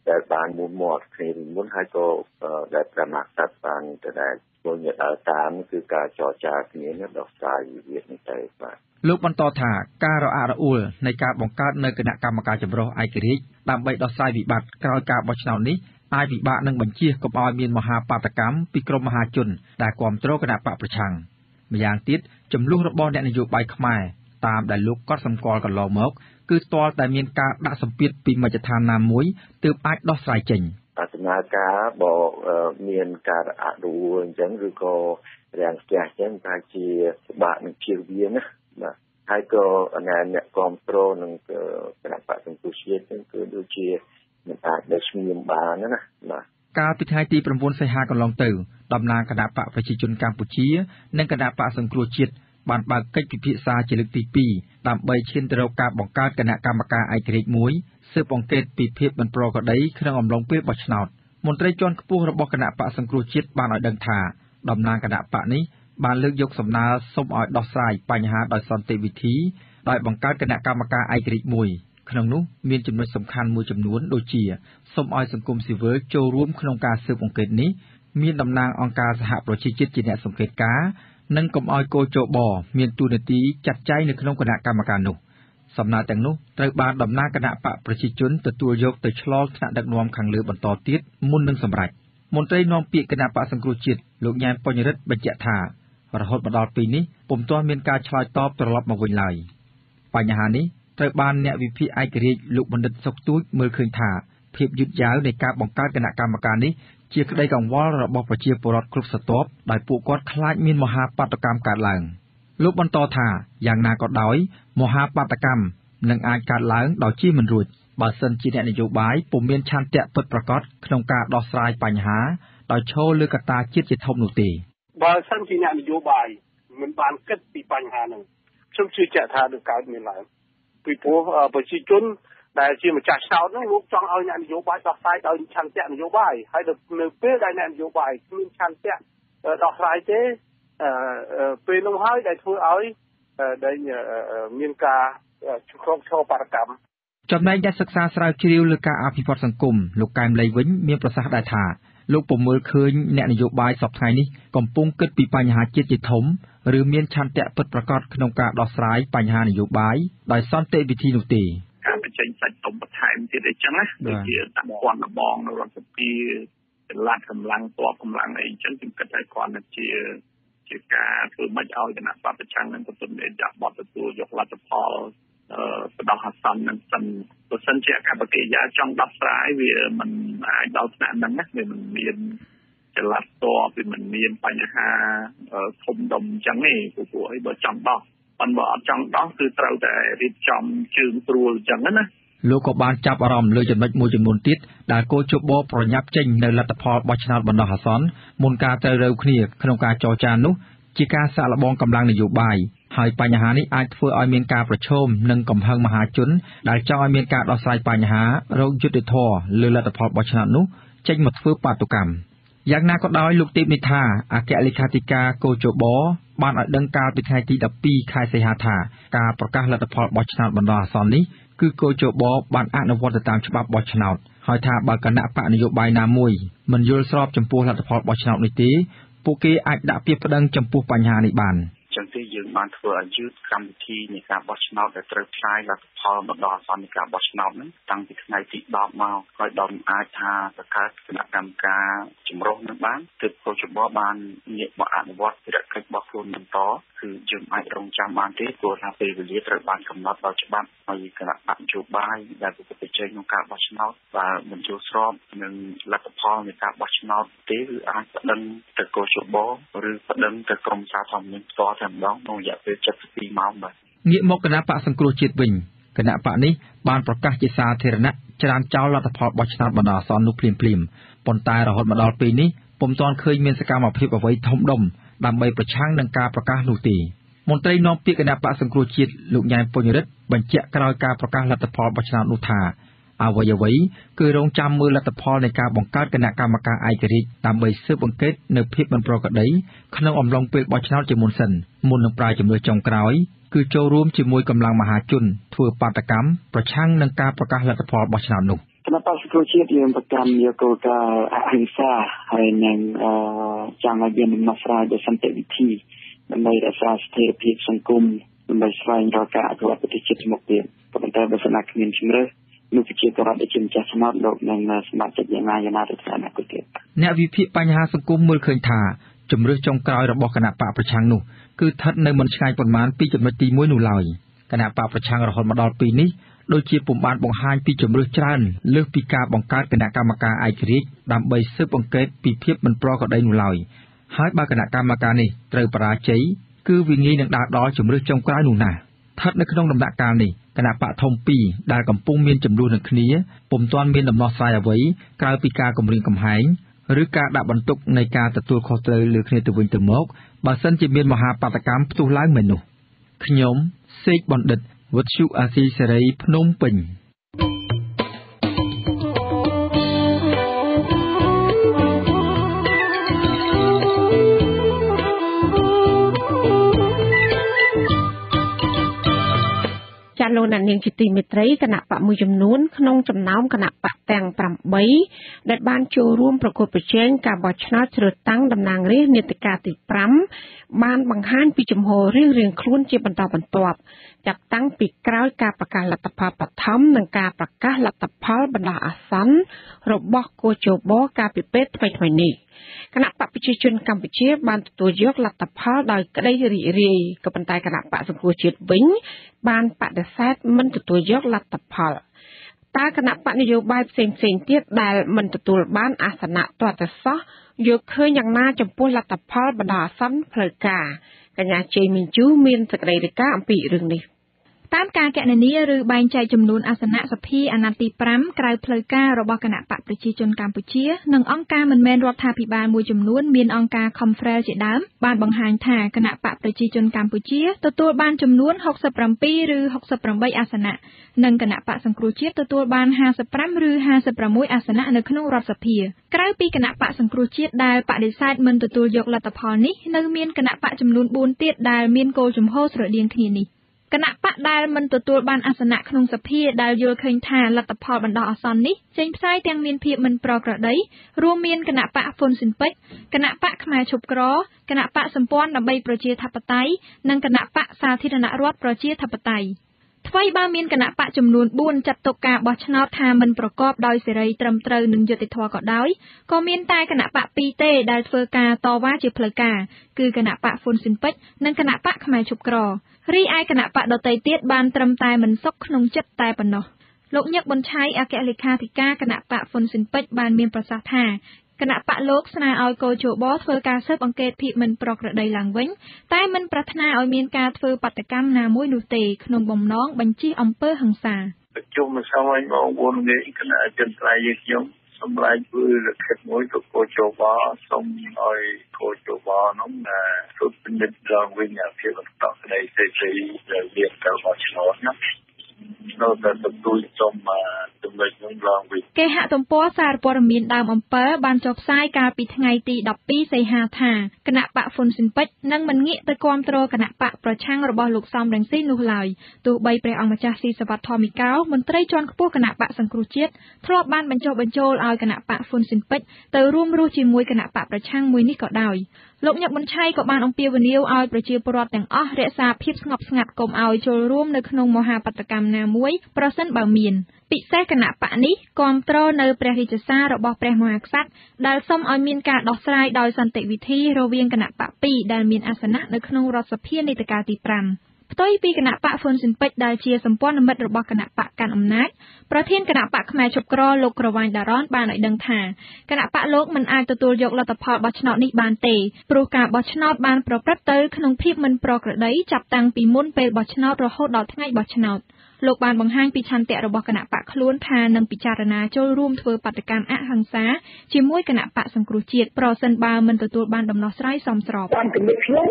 ដែលបានមូលមាត់គ្នាមុនហើយក៏ដែលប្រមាថស្ថាប័នទៅដែលចូលញាត់តាមគឺការចរចាគ្នានេះដោះស្រាយវិវាទនេះទៅបាទលោកបន្តថាការរអាក់រអួលនៃការបង្កើតនៅគណៈកម្មការចម្រុះឯករាជ្យដើម្បីដោះស្រាយវិបត្តិក្រោយការបោះឆ្នោតនេះអាចពិបាកនឹងបញ្ជៀសកុំឲ្យមានមហាបាតកម្មពីក្រុមមហាជនដែលគាំទ្រគណៈបកប្រឆាំងម្យ៉ាងទៀតចំនួនរបស់អ្នកនយោបាយខ្មែរតាមដែលលោកកត់សម្គាល់កន្លងមកគឺទាល់តែមានការដាក់សម្ពាធពីមជ្ឈដ្ឋានណាមួយទើបអាចដោះស្រាយចេញដំណើរការបើមានការអនុវត្តអញ្ចឹងឬក៏រាំងស្ទះអញ្ចឹងថាជាបាក់នឹងជៀសវាងណាបាទហើយក៏អ្នកគ្រប់គ្រងនឹងគណៈបកសង្គ្រោះជាតិហ្នឹងគឺដូចជាមិនអាចដែលស្ងៀមបានណាបាទកាលពីថ្ងៃទី9សីហាកន្លងទៅតំណាងគណៈបកប្រជាជនកម្ពុជានិងគណៈបកសង្គ្រោះជាតិបានបើកកិច្ចពិភាក្សាជាលើកទី2ដើម្បីឈានទៅរកការបង្កើតគណៈកម្មការឯករាជ្យមួយស៊ើបអង្កេតពីភាពមិនប្រក្រតីក្នុងអំឡុងពេលបោះឆ្នោតមន្ត្រីជាន់ខ្ពស់របស់គណៈបកសង្គ្រោះជាតិបានឲ្យដឹងថាតំណាងគណៈបកនេះបានលើកយកសំណើសុំឲ្យដោះស្រាយបញ្ហាដោយសន្តិវិធីដោយបង្កើតគណៈកម្មការឯករាជ្យមួយក្នុងនោះមានចំណុចសំខាន់មួយចំនួនដូចជាសូមឲ្យសង្គមស៊ីវិលចូលរួមក្នុងការស៊ើបអង្កេតនេះមានតំណាងអង្គការសហប្រជាជាតិជាអ្នកសង្កេតការណ៍និងកុំឲ្យកោជបមានតួនាទីចាត់ចែងនៅក្នុងគណៈកម្មការនោះសំណើទាំងនោះត្រូវបានតំណាងគណៈបកប្រជាជនទទួលយកទៅឆ្លងថ្នាក់ដឹកនាំខាងលើបន្តទៀតមុននឹងសម្រេចមន្ត្រីនាំពាក្យគណៈបកសង្គ្រោះជាតិលោកញ៉ែមពញ្ញរិទ្ធបញ្ជាក់ថារហូតមកដល់ពេលនេះពុំទាន់មានការឆ្លើយតបត្រឡប់មកវិញឡើយបញ្ហានេះត្រូវបានអ្នកវិភាគឯករាជ្យលោកបណ្ឌិតសុកទូចមើលឃើញថាភាពយឺតយ៉ាវនៃការបង្កើតគណៈកម្មការនេះជាក្តីកង្វល់របស់ប្រជាពលរដ្ឋគ្រប់ស្រទាប់ដោយពួកគាត់ខ្លាចមានមហាបាតុកម្មកើតឡើងលោកបន្តថាយ៉ាងណាក៏ដោយមហាបាតុកម្មនឹងអាចកើតឡើងដោយជាមិនរួចបើសិនជាអ្នកនយោបាយពុំមានឆន្ទៈពិតប្រាកដក្នុងការដោះស្រាយបញ្ហាដោយឈលលើកត្តាជាតិជាធំនោះទេបើសិនជាអ្នកនយោបាយមិនបានគិតពីបញ្ហាហ្នឹងខ្ញុំជឿជាក់ថានឹងកើតមានឡើងពីព្រោះប្រជាជនដែលជាម្ចាស់ឆ្នោតហ្នឹងលោកចង់ឲ្យអ្នកនយោបាយដោះស្រាយដោយឆន្ទៈនយោបាយហើយនៅពេលដែលអ្នកនយោបាយគ្មានឆន្ទៈដោះស្រាយទេពេលនោះហើយដែលធ្វើឲ្យដែលមានការគ្រោកឈរបដកម្មចំណែកអ្នកសិក្សាស្រាវជ្រាវលើការអភិវឌ្ឍសង្គមលោកកែមលីវិញមានប្រសាសន៍ដែរថាលោកពុំមើលឃើញអ្នកនយោបាយសពថ្ងៃនេះកំពុងគិតពីបញ្ហាជាតិជាធំឬមានឆន្ទៈពិតប្រាកដក្នុងការដោះស្រាយបញ្ហានយោបាយដោយសន្តិវិធីនោះទេការបញ្ចេញសាច់ទុំបន្ថែមទៀតអីចឹងណាដូចជាដាក់ព័ន្ធបងនៅរដ្ឋសភាចល័តកម្លាំងតបកម្លាំងអីចឹងខ្ញុំគិតថាគាត់នឹងជាការធ្វើម៉េចឲ្យគណៈបព្វប្រឆាំងនឹងទទួលមានចាក់បទទទួលយកលទ្ធផលបដោះអាសន្ននឹងសិនបើសិនជាអកប្បកិរិយាចង់ដោះស្រាយវាមិនអាចដល់ថ្នាក់ហ្នឹងណាវាមិនមានចល័តតបវាមិនមានបញ្ហាធំដុំចឹងទេព្រោះអីបើចង់ដោះប៉ុន្តែបើអត់ចង់ដោះគឺត្រូវតែរៀបចំជើងត្រួលចឹងណាលោកក៏បានចាប់អារម្មណ៍លើចំណុចមួយចំនួនទៀតដែលគោជបប្រញាប់ចេញនៅលទ្ធផលបោះឆ្នោតបណ្ដោះអាសន្នមុនការត្រូវរើគ្នាក្នុងការចរចានោះជាការសាកល្បងកម្លាំងនយោបាយហើយបញ្ហានេះអាចធ្វើឲ្យមានការប្រឈមនឹងកំហឹងមហាជនដែលចង់ឲ្យមានការដោះស្រាយបញ្ហារោគយុត្តិធម៌លើលទ្ធផលបោះឆ្នោតនោះចេញមកធ្វើបាតុកម្មយ៉ាងណាក៏ដោយលោកទេពនិថាអគ្គលេខាធិការគោជបបានឲ្យដឹងកាលពីថ្ងៃទី12ខែសីហាថាការប្រកាសលទ្ធផលបោះឆ្នោតបណ្ដោះអាសន្ននេះគឺគោជបបានអនុវត្តទៅតាមច្បាប់បោះឆ្នោតហើយថាបើគណៈបកនយោបាយណាមួយមិនយល់ស្របចំពោះលទ្ធផលបោះឆ្នោតនេះទេពួកគេអាចដាក់ពាក្យប្តឹងចំពោះបញ្ហានេះបានចឹងទេយើងបានធ្វើឲ្យយឺតកម្មវិធីនៃការបោះឆ្នោតដែលត្រូវផ្សាយលទ្ធផលបណ្ដោះអាសន្ននៃការបោះឆ្នោតហ្នឹងតាំងពីថ្ងៃទី10មកហើយដល់អាចថាបង្កើតគណៈកម្មការចម្រុះនឹងបានទើបកោជបបានងាកមកអនុវត្តភារកិច្ចរបស់ខ្លួនបន្តគឺយើងអាចរងចាំបានទេព្រោះថាពេលវេលាត្រូវបានកំណត់ដោយច្បាប់ហើយគណៈបកនយោបាយដែលប្រកបប្រជែងក្នុងការបោះឆ្នោតបើមិនយល់ស្របនឹងលទ្ធផលនៃការបោះឆ្នោតទេគឺអាចប្តឹងទៅកោជបឬប្តឹងទៅក្រមសាធារណសុខផ្ទាល់តែម្ដងក្នុងរយៈពេល72ម៉ោងបាទងាកមកគណៈបកសង្គ្រោះជាតិវិញគណៈបកនេះបានប្រកាសជាសាធារណៈច្រានចោលលទ្ធផលបោះឆ្នោតបណ្ដោះអាសន្ននោះភ្លាមប៉ុន្តែរហូតមកដល់ពេលនេះពុំទាន់ឃើញមានសកម្មភាពអ្វីធំដុំដើម្បីប្រឆាំងនឹងការប្រកាសនោះទេមន្ត្រីនាំពាក្យគណៈបកសង្គ្រោះជាតិលោកញ៉ែមពញ្ញរិទ្ធបញ្ជាក់ក្រោយការប្រកាសលទ្ធផលបោះឆ្នោតនោះថាអ្វីគឺរងចាំមើលលទ្ធផលនៃការបង្កើតគណៈកម្មការឯករាជ្យដើម្បីស៊ើបអង្កេតនៅភាពមិនប្រក្រតីក្នុងអំឡុងពេលបោះឆ្នោតជាមុនសិនមុននឹងប្រើជំរឿចុងក្រោយគឺចូលរួមជាមួយកម្លាំងមហាជនធ្វើបាតកម្មប្រឆាំងនឹងការប្រកាសលទ្ធផលបោះឆ្នោតនោះគណៈបក្សសង្គ្រោះជាតិយើងប្រកាន់យកគោលការណ៍អహిង្សាហើយនឹងចង់ឲ្យមានដំណោះស្រាយដោយសន្តិវិធីដើម្បីរក្សាស្ថិរភាពសង្គមដើម្បីស្វែងរកការអភិវឌ្ឍប្រទេសជាតិមកទៀតក៏ប៉ុន្តែបើសិនណាគ្មានជំរឿននោះគឺជាបរិបទដែលជាម្ចាស់ឆ្នោតលោកនឹងសម្រេចចិត្តយ៉ាងណាទៅតាមអនាគតទៀតអ្នកវិភាគបញ្ហាសង្គមមើលឃើញថាជំរឿនចុងក្រោយរបស់គណៈបកប្រឆាំងនោះគឺស្ថិតនៅមិនឆ្ងាយប៉ុន្មានពីចំណុចទី1នោះឡើយគណៈបកប្រឆាំងរហូតមកដល់ពេលនេះដូចជាពុំបានបង្ហាញពីជំរឿនច្រើនលើសពីការបង្កើតគណៈកម្មការឯករាជ្យដើម្បីស៊ើបអង្កេតពីភាពមិនប្រក្រតីនោះឡើយហើយបើគណៈកម្មការនេះត្រូវបរាជ័យគឺវាងាយនឹងដើរដល់ជំរឿនចុងក្រោយនោះណាស់ស្ថិតនៅក្នុងដំណាក់កាលនេះគណៈបកធំ2ដែលកំពុងមានចំនួននឹងគ្នាពុំទាន់មានដំណោះស្រាយអ្វីក្រៅពីការគម្រាមកំហែងឬការដាក់បន្ទុកនៃការទទួលខុសត្រូវលើគ្នាទៅវិញទៅមកបើសិនជាមានមហាបាតកម្មផ្ទុះឡើងមែននោះខ្ញុំសេកបណ្ឌិតវុទ្ធុអាស៊ីសេរីភ្នំពេញលោកអ្នកនាងជាទីមេត្រីគណៈបកមួយចំនួនក្នុងចំណោមគណៈបកទាំង8ដែលបានចូលរួមប្រកួតប្រជែងការបោះឆ្នោតជ្រើសតាំងតំណាងរាស្ត្រនីតិកាលទី5បានបង្ហាញពីជំហររៀងៗខ្លួនជាបន្តបន្ទាប់ចាប់តាំងពីក្រោយការប្រកាសលទ្ធផលបឋមនិងការប្រកាសលទ្ធផលបណ្ដោះអាសន្នរបស់កោជបកាលពីពេលថ្មីៗនេះគណៈបកប្រជាជនកម្ពុជាបានទទួលយកលទ្ធផលដោយក្តីរីករាយក៏ប៉ុន្តែគណៈបកសង្គ្រោះជាតិវិញបានបដិសេធមិនទទួលយកលទ្ធផលតើគណៈបកនយោបាយផ្សេងៗទៀតដែលមិនទទួលបានអាសនៈទាល់តែសោះយកឃើញយ៉ាងណាចំពោះលទ្ធផលបណ្ដោះអាសន្នផ្លូវការកញ្ញាជ័យមីនជូមានសេចក្តីរាយការណ៍អំពីរឿងនេះតាមការគណនាឬបែងចែកចំនួនអាសនៈសភាអាណត្តិទី5ក្រៅផ្លូវការរបស់គណៈបកប្រជាជនកម្ពុជានិងអង្គការមិនមែនរដ្ឋាភិបាលមួយចំនួនមានអង្គការ Confrel ជាដើមបានបង្ហាញថាគណៈបកប្រជាជនកម្ពុជាទទួលបានចំនួន67ឬ68អាសនៈនិងគណៈបកសង្គ្រោះជាតិទទួលបាន55ឬ56អាសនៈនៅក្នុងរដ្ឋសភាក្រៅពីគណៈបកសង្គ្រោះជាតិដែលបដិសេធមិនទទួលយកលទ្ធផលនេះនៅមានគណៈបកចំនួន4ទៀតដែលមានគោលជំហរស្រដៀងគ្នានេះគណៈបកដែលមិនទទួលបានអាសនៈក្នុងសភាដែលយល់ឃើញថាលទ្ធផលបណ្ដោះអាសន្ននេះចេញផ្សាយទាំងមានភាពមិនប្រក្រតីរួមមានគណៈបកហ៊ុនស៊ិនប៉ិចគណៈបកខ្មែរឈប់ក្រគណៈបកសម្ព័ន្ធដើម្បីប្រជាធិបតេយ្យនិងគណៈបកសាធារណរដ្ឋប្រជាធិបតេយ្យថ្មីបើមានគណៈបកចំនួន4ចាត់ទុកការបោះឆ្នោតថាមិនប្រកបដោយសេរីត្រឹមត្រូវនិងយុត្តិធម៌ក៏ដោយក៏មានតែគណៈបក2ទេដែលធ្វើការតវ៉ាជាផ្លូវការគឺគណៈបកហ៊ុនស៊ិនប៉ិចនិងគណៈបកខ្មែរឈប់ក្ររីឯគណៈបកដទៃទៀតបានត្រឹមតែមិនសុខក្នុងចិត្តតែប៉ុណ្ណោះលោកញឹកប៊ុនឆៃអគ្គលេខាធិការគណៈបកហ៊ុនស៊ិនប៉ិចបានមានប្រសាសន៍ថាគណៈបកលោកស្នើឲ្យកោជបធ្វើការស៊ើបអង្កេតភាពមិនប្រក្រតីឡើងវិញតែមិនប្រាថ្នាឲ្យមានការធ្វើបាតកម្មណាមួយនោះទេក្នុងបំណងបញ្ជិះអំពើហិង្សាប្រជុំសមាជិកបងប្អូននៃគណៈអចិន្ត្រៃយ៍ខ្ញុំសម្រាប់ធ្វើលក្ខិតមួយទៅកោជបសូមឲ្យកោជបនោះធ្វើពិនិត្យឡើងវិញភាពបន្តក្តីសេរីដែលមានទៅបោះឆ្នោតណានៅតែទទួលចំចំណុចនោះឡើងវិញគេហទំព័រសារព័ត៌មានដើមអំពើបានចុះផ្សាយកាលពីថ្ងៃទី12សីហាថាគណៈបកហ៊ុនស៊ិនប៉ិចនឹងមិនងាកទៅគាំទ្រគណៈបកប្រឆាំងរបស់លោកសំរងស៊ីនោះឡើយទោះបីព្រះអង្គម្ចាស់ស៊ីសវត្ថ ធម្មកាលមន្ត្រីជាន់ខ្ពស់គណៈបកសង្គ្រោះជាតិធ្លាប់បានបញ្ចុះបញ្ចូលឲ្យគណៈបកហ៊ុនស៊ិនប៉ិចទៅរួមរស់ជាមួយគណៈបកប្រឆាំងមួយនេះក៏ដោយលោកញឹកប៊ុនឆៃក៏បានអំពាវនាវឲ្យប្រជាពលរដ្ឋទាំងអស់រក្សាភាពស្ងប់ស្ងាត់កុំឲ្យចូលរួមនៅក្នុងមហាបាតកម្មណាមួយប្រសិនបើមានពិសេសគណៈបកនេះគាំទ្រនៅព្រះរាជសាររបស់ព្រះមហាក្សត្រដែលសូមឲ្យមានការដោះស្រាយដោយសន្តិវិធីរវាងគណៈបក2ដែលមានអាសនៈនៅក្នុងរដ្ឋសភានីតិកាលទី5ផ្ទុយពីគណៈបកហ៊ុនស៊ិនប៉ិចដែលជាសម្ព័ន្ធមិត្តរបស់គណៈបកកាន់អំណាចប្រធានគណៈបកខ្មែរឈប់ក្រលោកក្រវ៉ាញ់ដារ៉នបានឲ្យដឹងថាគណៈបកលោកមិនអាចទទួលយកលទ្ធផលបោះឆ្នោតនេះបានទេព្រោះការបោះឆ្នោតបានប្រព្រឹត្តទៅក្នុងភាពមិនប្រក្រតីចាប់តាំងពីមុនពេលបោះឆ្នោតរហូតដល់ថ្ងៃបោះឆ្នោតលោកបានបង្ហាញពីឆន្ទៈរបស់គណៈបកខ្លួនថានឹងពិចារណាចូលរួមធ្វើបាតកម្មអហិង្សាជាមួយគណៈបកសង្គ្រោះជាតិប្រសិនបើមិនទទួលបានដំណោះស្រាយសមស្របតាមគំនិតខ្ញុំ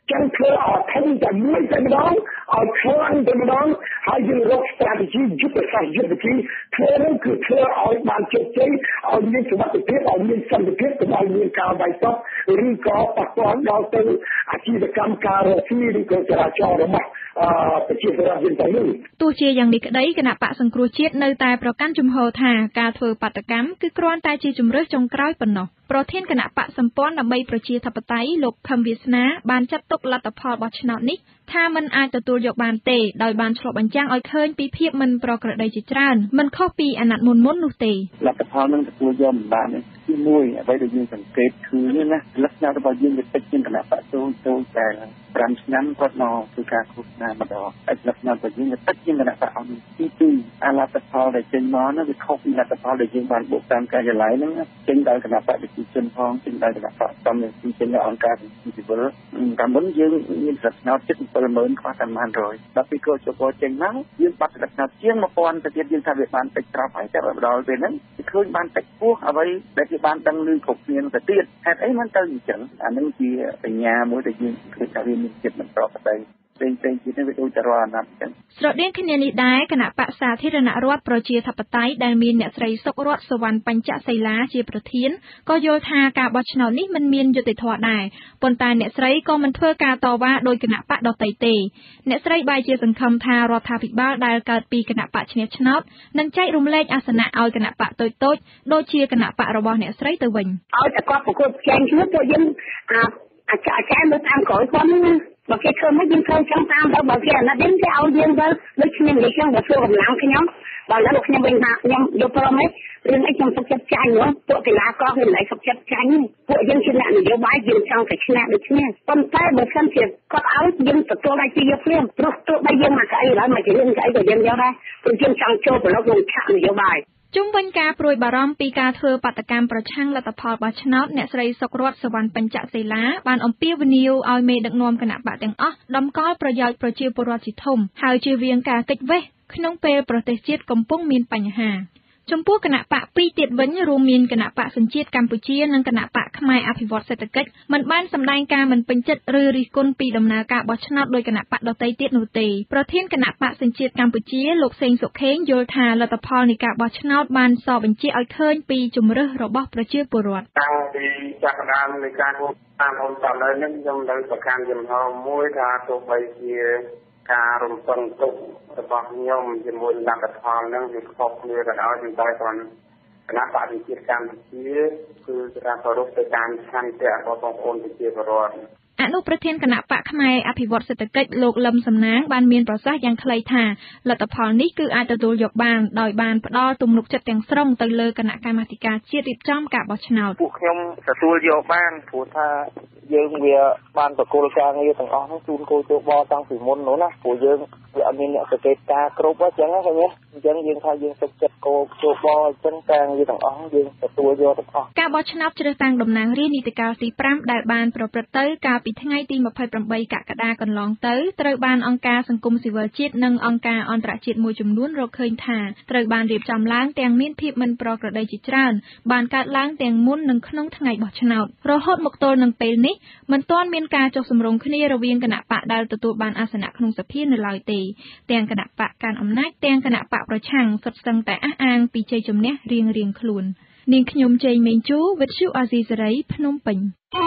ចឹងធ្វើឲ្យធំតែមួយតែម្ដងឲ្យខ្លាំងតែម្ដងហើយយើងរក strategy យុទ្ធសាស្ត្រយុទ្ធវិធីធ្វើនឹងគឺធ្វើឲ្យបានជោគជ័យឲ្យមានសុវត្ថិភាពឲ្យមានសន្តិភាពកុំឲ្យមានការវាយតប់ឬក៏ប៉ះពាល់ដល់ទៅអាជីវកម្មការរកស៊ីឬក៏ចរាចរណ៍របស់ប្រជាពលរដ្ឋយើងទៅនេះទោះជាយ៉ាងនេះក្តីគណៈបកសង្គ្រោះជាតិនៅតែប្រកាន់ជំហរថាការធ្វើបាតកម្មគឺគ្រាន់តែជាជំរើសចុងក្រោយប៉ុណ្ណោះប្រធានគណៈបកសម្ព័ន្ធដើម្បីប្រជាធិបតេយ្យលោកខឹមវាសនាបានចាត់ទុកលទ្ធផលបោះឆ្នោតនេះថាมันអាចទទួលយកបានទេដោយបានឆ្លុះបញ្ចាំងឲ្យឃើញពីភាពមិនប្រក្រតីជាច្រើនមិនខុសពីអាណត្តិមុននោះទេលទ្ធផលនឹងទទួលយកមិនបានទេទីមួយអ្វីដែលយើងសង្កេតគឺណាលក្ខណៈរបស់យើងវាតិចជាងគណៈបកចូលតែ5ឆ្នាំគាត់មកធ្វើការឃោសនាម្ដងហើយលក្ខណៈរបស់យើងវាតិចជាងគណៈបកអស់ទី2អាលទ្ធផលដែលចេញមកនោះវាខុសពីលទ្ធផលដែលយើងបានបូកតាមការិយាល័យហ្នឹងចេញដោយគណៈបកប្រជាជនផងចេញដោយគណៈបកតំណាងចេញដោយអង្គការស៊ីវិលតាមមុនយើងមានស្រុកឆ្នោតជិត 70000 ខ្វះតែ100ដល់ពីកោជបចេញមកយើងបាត់ស្រុកឆ្នោតជាង 1000 ទៅទៀតយើងថាវាបានតិចត្រាប់ហើយតែដល់ពេលហ្នឹងឃើញបានតិចពោះអ្វីដែលគេបានដឹងឮគ្រប់គ្នាទៅទៀតហេតុអីមិនទៅអញ្ចឹងអានឹងជាបញ្ញាមួយដែលយើងឃើញថាវាមានចិត្តមិនប្រក្រតីផ្សេងទៀតវាដូចតែរាល់អាណត្តិអញ្ចឹងស្រដៀងគ្នានេះដែរគណៈបកសាធារណរដ្ឋប្រជាធិបតេយ្យដែលមានអ្នកស្រីសុករតសវណ្ណបញ្ចសីឡាជាប្រធានក៏យល់ថាការបោះឆ្នោតនេះមិនមានយុត្តិធម៌ដែរប៉ុន្តែអ្នកស្រីក៏មិនធ្វើការតវ៉ាដោយគណៈបកដទៃទេអ្នកស្រីបែរជាសង្ឃឹមថារដ្ឋាភិបាលដែលកើតពីគណៈបកឈ្នះឆ្នោតនឹងចែករំលែកអាសនៈឲ្យគណៈបកតូចៗដូចជាគណៈបករបស់អ្នកស្រីទៅវិញឲ្យតែគាត់ប្រកួតប្រជែងជួយពួកយើងអាចមើលតាមក្រោយគាត់ណាបើគេធ្វើមកយើងធ្វើចាំតាមទៅបើគេអាណត្តិគេឲ្យយើងទៅដូចខ្ញុំនិយាយខ្ញុំទៅធ្វើកម្លាំងខ្ញុំបើឥឡូវខ្ញុំវិញថាខ្ញុំយកព្រមរឿងអីខ្ញុំសុខចិត្តចាញ់ពួកកីឡាករគេមិនឲ្យសុខចិត្តចាញ់ពួកយើងជាអ្នកនយោបាយយើងចង់តែឈ្នះដូចគ្នាប៉ុន្តែបើសិនជាគាត់ឲ្យយើងទទួលដៃជាយកព្រាមព្រោះទោះបីយើងមកស្អីឡើយមកជារឿងស្អីក៏យើងយកដែរព្រោះយើងចង់ចូលប្រឡូកក្នុងឆាកនយោបាយជុំវិញការព្រួយបារម្ភពីការធ្វើបាតកម្មប្រឆាំងលទ្ធផលបោះឆ្នោតអ្នកស្រីសុករតសវណ្ណបញ្ចសីឡាបានអំពាវនាវឲ្យមេដឹកនាំគណៈបកទាំងអស់ដំកល់ប្រយោជន៍ប្រជាពលរដ្ឋជាធំហើយជៀសវាងការគេចវេះក្នុងពេលប្រទេសជាតិកំពុងមានបញ្ហាចំពោះគណៈបកពីរទៀតវិញរួមមានគណៈបកសញ្ជាតិកម្ពុជានិងគណៈបកខ្មែរអភិវឌ្ឍសេដ្ឋកិច្ចមិនបានសម្ដែងការមិនពេញចិត្តឬរិះគន់ពីដំណើរការបោះឆ្នោតដោយគណៈបកដទៃទៀតនោះទេប្រធានគណៈបកសញ្ជាតិកម្ពុជាលោកសេងសុខេងយល់ថាលទ្ធផលនៃការបោះឆ្នោតបានសបញ្ជាក់ឲ្យឃើញពីជំរើសរបស់ប្រជាពលរដ្ឋតាំងពីចាប់ផ្ដើមនៃការតាមអូនដល់ហើយនេះខ្ញុំនៅប្រកាន់ចំហមួយថាទោះបីជាការរំពឹងទុករបស់ខ្ញុំជាមួយលទ្ធផលនឹងវាខុសគ្នាក៏ដោយតែគាត់គណៈបកប្រជាកម្ពុជាគឺការគោរពទៅតាមឆន្ទៈរបស់បងប្អូនប្រជាពលរដ្ឋអនុប្រធានគណៈបកខ្មែរអភិវឌ្ឍសេដ្ឋកិច្ចលោកលឹមសំណាងបានមានប្រសាសន៍យ៉ាងខ្លីថាលទ្ធផលនេះគឺអាចទទួលយកបានដោយបានផ្ដល់ទំនុកចិត្តទាំងស្រុងទៅលើគណៈកម្មាធិការជាតិរៀបចំការបោះឆ្នោតពួកខ្ញុំទទួលយកបានព្រោះថាយើងវាបានប្រគល់ការងារទាំងអស់នោះជូនកោជបតាំងពីមុននោះណាព្រោះយើងវាអត់មានអ្នកសង្កេតការគ្រប់អញ្ចឹងណាឃើញទេអញ្ចឹងយើងថាយើងទុកចិត្តកោជបអញ្ចឹងការងារទាំងអស់យើងទទួលយកទាំងអស់ការបោះឆ្នោតជ្រើសតាំងតំណាងរាស្ត្រនីតិកាលទី5ដែលបានប្រព្រឹត្តទៅកាលពីថ្ងៃទី28កក្កដាកន្លងទៅត្រូវបានអង្គការសង្គមស៊ីវិលជាតិនិងអង្គការអន្តរជាតិមួយចំនួនរកឃើញថាត្រូវបានរៀបចំឡើងទាំងមានភាពមិនប្រក្រតីជាច្រើនបានកើតឡើងទាំងមុននិងក្នុងថ្ងៃបោះឆ្នោតរហូតមកទល់នឹងពេលនេះមិនទាន់មានការចុះសម្រុងគ្នារវាងគណៈបកដែលទទួលបានអាសនៈក្នុងសភានៅឡើយទេទាំងគណៈបកកាន់អំណាចទាំងគណៈបកប្រឆាំងសុទ្ធសឹងតែអះអាងពីជ័យជំនះរៀងៗខ្លួននាងខ្ញុំជ័យមេងជូវិទ្យុអាស៊ីសេរីភ្នំពេញ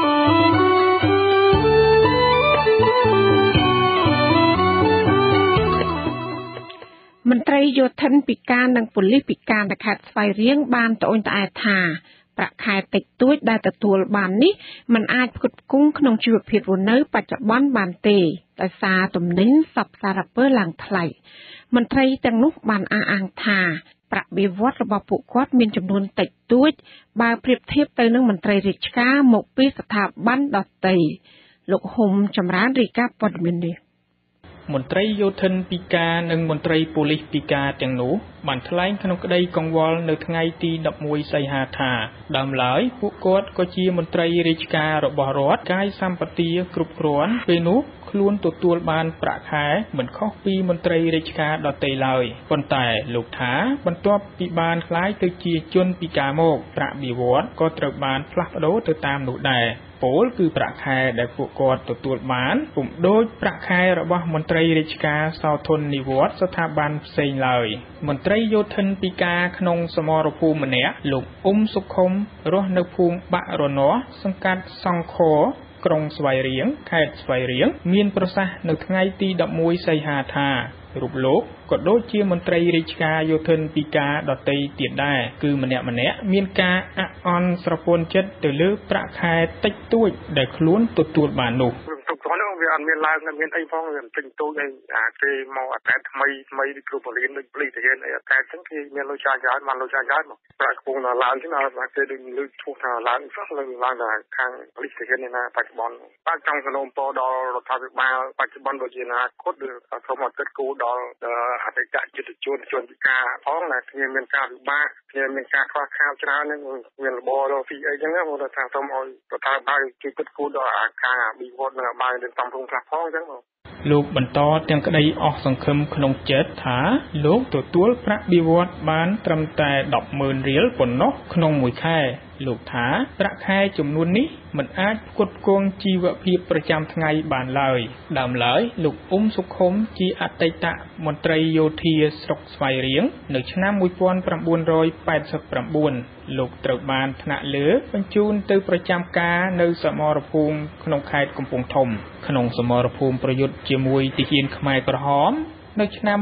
មន្ត្រីយោធិនពិការនិងប៉ូលីសពិការនៅខេត្តស្វាយរៀងបានត្អូញត្អែថាប្រាក់ខែតិចតួចដែលទទួលបាននេះมันអាចផ្គត់ផ្គង់ក្នុងជីវភាពរស់នៅបច្ចុប្បន្នបានទេដោយសារទំនិញសពសារពើឡើងថ្លៃមន្ត្រីទាំងនោះបានអះអាងថាប្រាក់បៀវត្សរបស់ពួកគាត់មានចំនួនតិចតួចបើប្រៀបធៀបទៅនឹងមន្ត្រីរាជការមកពីស្ថាប័នដទៃលោកហ៊ុំចម្រើនរាយការណ៍ព័ត៌មាននេះមន្ត្រីយោធិនពិការនិងមន្ត្រីប៉ូលីសពិការទាំងនោះបានថ្លែងក្នុងក្តីកង្វល់នៅថ្ងៃទី11សីហាថាដើមឡើយពួកគាត់ក៏ជាមន្ត្រីរាជការរបស់រដ្ឋកាយសម្បទាគ្រប់គ្រាន់ពេលនោះខ្លួនទទួលបានប្រាក់ខែមិនខុសពីមន្ត្រីរាជការដទៃឡើយប៉ុន្តែលោកថាបន្ទាប់ពីបានក្លាយទៅជាជនពិការមកប្រាក់បៀវត្សក៏ត្រូវបានផ្លាស់ប្ដូរទៅតាមនោះដែរពលគឺប្រាក់ខែដែលពួកគាត់ទទួលបានពុំដូចប្រាក់ខែរបស់មន្ត្រីរាជការសោធននិវត្តន៍ស្ថាប័នផ្សេងឡើយមន្ត្រីយោធិនពីការក្នុងសមរភូមិម្នាក់លោកសុខុមរស់នៅភូមិបាក់រនាស់សង្កាត់សង្ខរក្រុងស្វាយរៀងខេត្តស្វាយរៀងមានប្រសាសន៍នៅថ្ងៃទី11សីហាថារូបលោកក៏ដូចជាមន្ត្រីរាជការយោធិនពីការដតីទៀតដែរគឺម្នាក់មានការអន់ស្រពន់ចិត្តទៅលើប្រាក់ខែតិចតួចដែលខ្លួនទទួលបាននោះវាអត់មានឡើងមានអីផងវាទិញទូចអីគេមកអកាសថ្មីឬគ្រូបរៀនដូចពលិសទៅរៀនអីអកាសចឹងគេមានលុយចាយច្រើនបានលុយចាយច្រើនមកប្រាក់កំពុងតែឡើងចឹងដល់គេដូចលុយឈប់ថាឡើងសោះឡើងតែខាងពលិសទៅរៀននេះណាបច្ចុប្បន្នបាទចង់សនំពរដល់រដ្ឋាភិបាលបច្ចុប្បន្នដូចជាណាគាត់ឬសូមឲ្យគិតគូរដល់អតីតយុទ្ធជនពិការផងណាគ្នាមានការវិបាកគ្នាមានការខ្វះខាតច្រើនហ្នឹងមានរបររកស៊ីអីចឹងណាគាត់ថាសូមឲ្យរដ្ឋាភិបាលជួយគិតគូរដល់ខាងអភិវឌ្ឍនិងបាយនឹងតាមក្នុងខ្លះផងចឹងលោកបន្តទាំងក្តីអស់សង្ឃឹមក្នុងចិត្តថាលោកទទួលប្រាក់បៀវត្សបានត្រឹមតែ 10,000 រៀលប៉ុណ្ណោះក្នុងមួយខែលោកថាប្រាក់ខែចំនួននេះមិនអាចផ្គត់ផ្គង់ជីវភាពប្រចាំថ្ងៃបានឡើយដើមឡើយលោកសុខុមជាអតីតមន្ត្រីយោធាស្រុកស្វាយរៀងនៅឆ្នាំ1989លោកត្រូវបានថ្នាក់លើបញ្ជូនទៅប្រចាំការនៅសមរភូមិក្នុងខេត្តកំពង់ធំក្នុងសមរភូមិប្រយុទ្ធជាមួយទាហានខ្មែរក្រហមនៅឆ្នាំ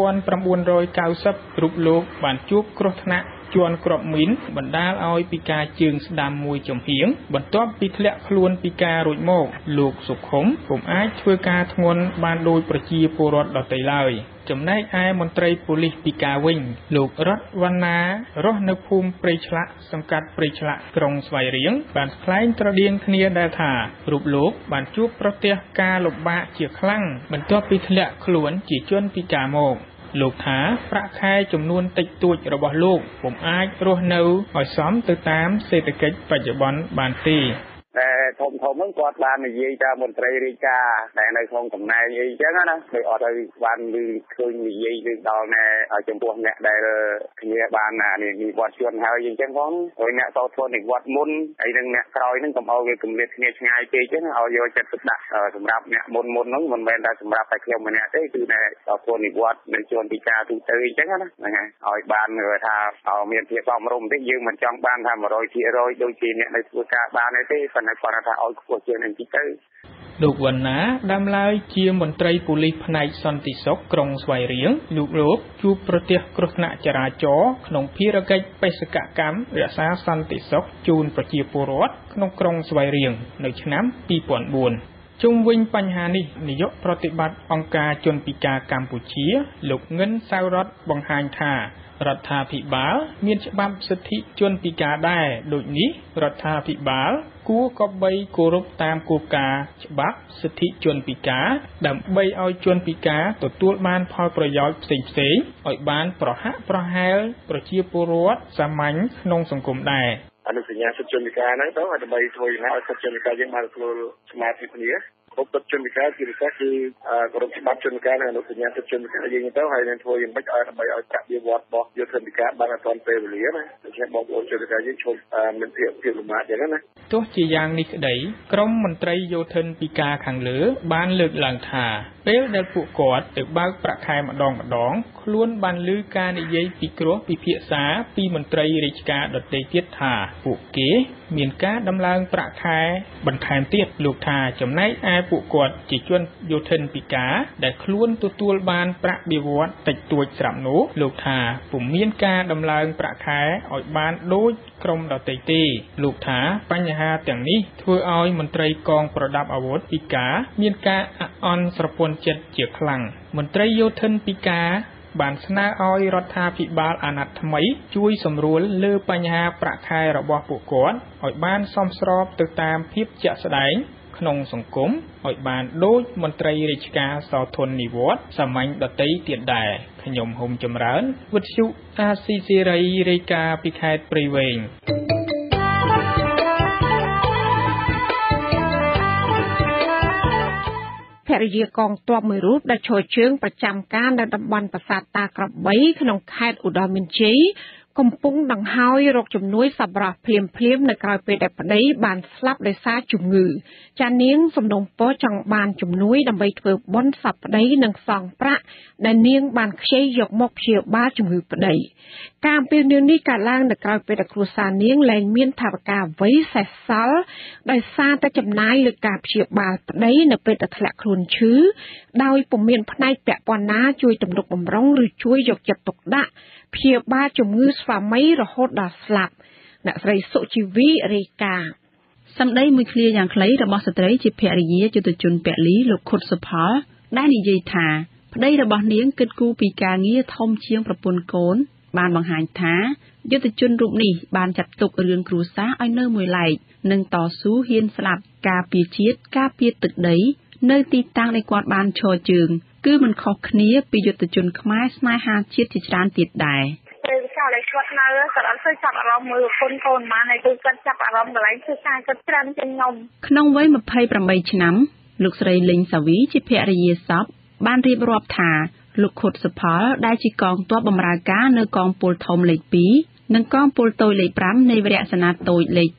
1990រូបលោកបានជួបគ្រោះថ្នាក់ជួនគ្រាប់មីនបណ្ដាលឲ្យពិការជើងស្ដាំមួយចំហៀងបន្ទាប់ពីធ្លាក់ខ្លួនពិការរួចមកលោកសុខុមពុំអាចធ្វើការធ្ងន់បានដោយប្រជាពលរដ្ឋដទៃឡើយចំណែកឯមន្ត្រីប៉ូលីសពិការវិញលោករតវណ្ណារស់នៅភូមិព្រៃឆ្លាក់សង្កាត់ព្រៃឆ្លាក់ក្រុងស្វាយរៀងបានថ្លែងត្រដៀងគ្នាដែរថារូបលោកបានជួបប្រទះការលំបាកជាខ្លាំងបន្ទាប់ពីធ្លាក់ខ្លួនជាជនពិការមកលោកថាប្រាក់ខែចំនួនតិចតួចរបស់លោកពុំអាចរស់នៅឲ្យសមទៅតាមសេដ្ឋកិច្ចបច្ចុប្បន្នបានទេតែធំហ្នឹងគាត់បាននិយាយតាមមន្ត្រីរាជការដែលនៅក្នុងតំណែងអីចឹងណាគេអត់ឲ្យបានឮឃើញនិយាយទៅដល់ណែចំពោះអ្នកដែលគ្នាបាននិវត្តជនហើយអញ្ចឹងផងហើយអ្នកតធននិវត្តមុនហើយនឹងអ្នកក្រោយហ្នឹងកុំឲ្យវាគម្លាតគ្នាឆ្ងាយពេកចឹងឲ្យយកចិត្តទុកដាក់សម្រាប់អ្នកមុនហ្នឹងមិនមែនតែសម្រាប់តែខ្ញុំម្នាក់ទេគឺតែតធននិវត្តនៅជនពិការទូទៅអញ្ចឹងណាហ្នឹងហើយឲ្យបានថាមានភាពសមរម្យទេយើងមិនចង់បានថា 100% ដូចជាអ្នកនៅធ្វើការបានទេប៉ុន្តែគាត់ថាឲ្យខ្ពស់ជាងនឹងតិចទៅលោកវណ្ណាដើមឡើយជាមន្ត្រីប៉ូលីសផ្នែកសន្តិសុខក្រុងស្វាយរៀងលោកជួបប្រទះគ្រោះថ្នាក់ចរាចរណ៍ក្នុងភារកិច្ចបេសកកម្មរក្សាសន្តិសុខជូនប្រជាពលរដ្ឋក្នុងក្រុងស្វាយរៀងនៅឆ្នាំ2004ជុំវិញបញ្ហានេះនាយកប្រតិបត្តិអង្គការជនពិការកម្ពុជាលោកងិនសៅរតបង្ហាញថារដ្ឋាភិបាលមានច្បាប់សិទ្ធិជនពិការដែរដូចនេះរដ្ឋាភិបាលគួរគប្បីគោរពតាមគោលការណ៍ច្បាប់សិទ្ធិជនពិការដើម្បីឲ្យជនពិការទទួលបានផលប្រយោជន៍ផ្សេងៗឲ្យបានប្រហាក់ប្រហែលប្រជាពលរដ្ឋសាមញ្ញក្នុងសង្គមដែរអនុសញ្ញាសិទ្ធិជនពិការហ្នឹងទៅដើម្បីធ្វើឲ្យសិទ្ធិជនពិការយើងបានទទួលស្មារតីគ្នាពុទ្ធជនពិការគឺពិសេសគឺគោរពច្បាប់ជនពិការនិងអនុសញ្ញាសិទ្ធិជនពិការយើងទៅហើយនឹងធ្វើយ៉ាងម៉េចឲ្យដើម្បីឲ្យប្រាក់បៀវត្សរបស់យុទ្ធជនពិការបានអត់ទាន់ពេលវេលាណាដូច្នេះបងប្អូនជនពិការយើងឈប់មានភាពលំបាកយ៉ាងណាទោះជាយ៉ាងនេះក្តីក្រមមន្ត្រីយោធិនពិការខាងលើបានលើកឡើងថាពេលដែលពួកគាត់ទៅបើកប្រាក់ខែម្ដងខ្លួនបានឮការនិយាយពិគ្រោះពិភាក្សាពីមន្ត្រីរាជការដទៃទៀតថាពួកគេមានការដំឡើងប្រាក់ខែបន្ថែមទៀតលោកថាចំណែកឯពួកគាត់ជាជនយោធិនពិការដែលខ្លួនទទួលបានប្រាក់បៀវត្សតិចតួចស្រាប់នោះលោកថាពុំមានការដំឡើងប្រាក់ខែឲ្យបានដូចក្រុមដទៃទេលោកថាបញ្ហាទាំងនេះធ្វើឲ្យមន្ត្រីកងប្រដាប់អាវុធពិការមានការអាក់អន់ស្រពន់ចិត្តជាខ្លាំងមន្ត្រីយោធិនពិការបានស្នើឲ្យរដ្ឋាភិបាលអាណត្តិថ្មីជួយសម្រួលលើបញ្ហាប្រាក់ខែរបស់ពួកគាត់ឲ្យបានសមស្របទៅតាមភាពជាក់ស្ដែងក្នុងសង្គមឲ្យបានដូចមន្ត្រីរាជការសោធននិវត្តន៍សាមញ្ញដទៃទៀតដែរខ្ញុំហុំចម្រើនវិទ្យុអាស៊ីសេរីរាយការណ៍ពីខេត្តព្រៃវែងភរិយាកងទ័ពមួយរូបដែលឈរជើងប្រចាំការនៅតំបន់ប្រាសាទតាក្របីក្នុងខេត្តឧត្តរមានជ័យកំពុងដង្ហើយរកជំនួយសប្បុរសភ្លាមៗនៅក្រៅពេលដែលប្តីបានស្លាប់ដោយសារជំងឺចានាងសំណូមពរចង់បានជំនួយដើម្បីធ្វើបុណ្យសពប្តីនិងសងប្រាក់ដែលនាងបានខ្ចីយកមកព្យាបាលជំងឺប្តីការអំពាវនាវនេះកើតឡើងនៅក្រៅពេលដែលគ្រួសារនាងលែងមានថវិកាអ្វីសេសសល់ដោយសារតែចំណាយលើការព្យាបាលប្តីនៅពេលដែលធ្លាក់ខ្លួនឈឺដោយពុំមានផ្នែកពាក់ព័ន្ធណាជួយទំនុកបម្រុងឬជួយយកចិត្តទុកដាក់ព្យាបាលជំងឺស្វាមីរហូតដល់ស្លាប់អ្នកស្រីសុជីវីរាយការណ៍សម្ដីមួយឃ្លាយ៉ាងខ្លីរបស់ស្ត្រីជាភរិយាយុទ្ធជនពលីលោកខុតសុផលដែលនិយាយថាប្តីរបស់នាងគិតគូរពីការងារធំជាងប្រពន្ធកូនបានបង្ហាញថាយុទ្ធជនរូបនេះបានចាត់ទុករឿងគ្រួសារឲ្យនៅមួយឡែកនិងតស៊ូហ៊ានស្លាប់ការពារជាតិការពារទឹកដីនៅទីតាំងដែលគាត់បានឈរជើងគឺមិនខុសគ្នាពីយុទ្ធជនខ្មែរស្នេហាជាតិជាច្រើនទៀតដែរពេលចៅដែលគាត់នៅគាត់អត់សូវចាប់អារម្មណ៍មើលប្រពន្ធកូនបានហើយគឺគាត់ចាប់អារម្មណ៍កន្លែងធ្វើការគាត់ច្រើនជាងខ្ញុំក្នុងវ័យ28ឆ្នាំលោកស្រីលេងសាវីជាភរិយាសពបានរៀបរាប់ថាលោកខុតសុផលដែលជាកងទ័ពបម្រើការនៅកងពលធំលេខ2និងកងពលតូចលេខ5នៃវរៈសេនាតូចលេខ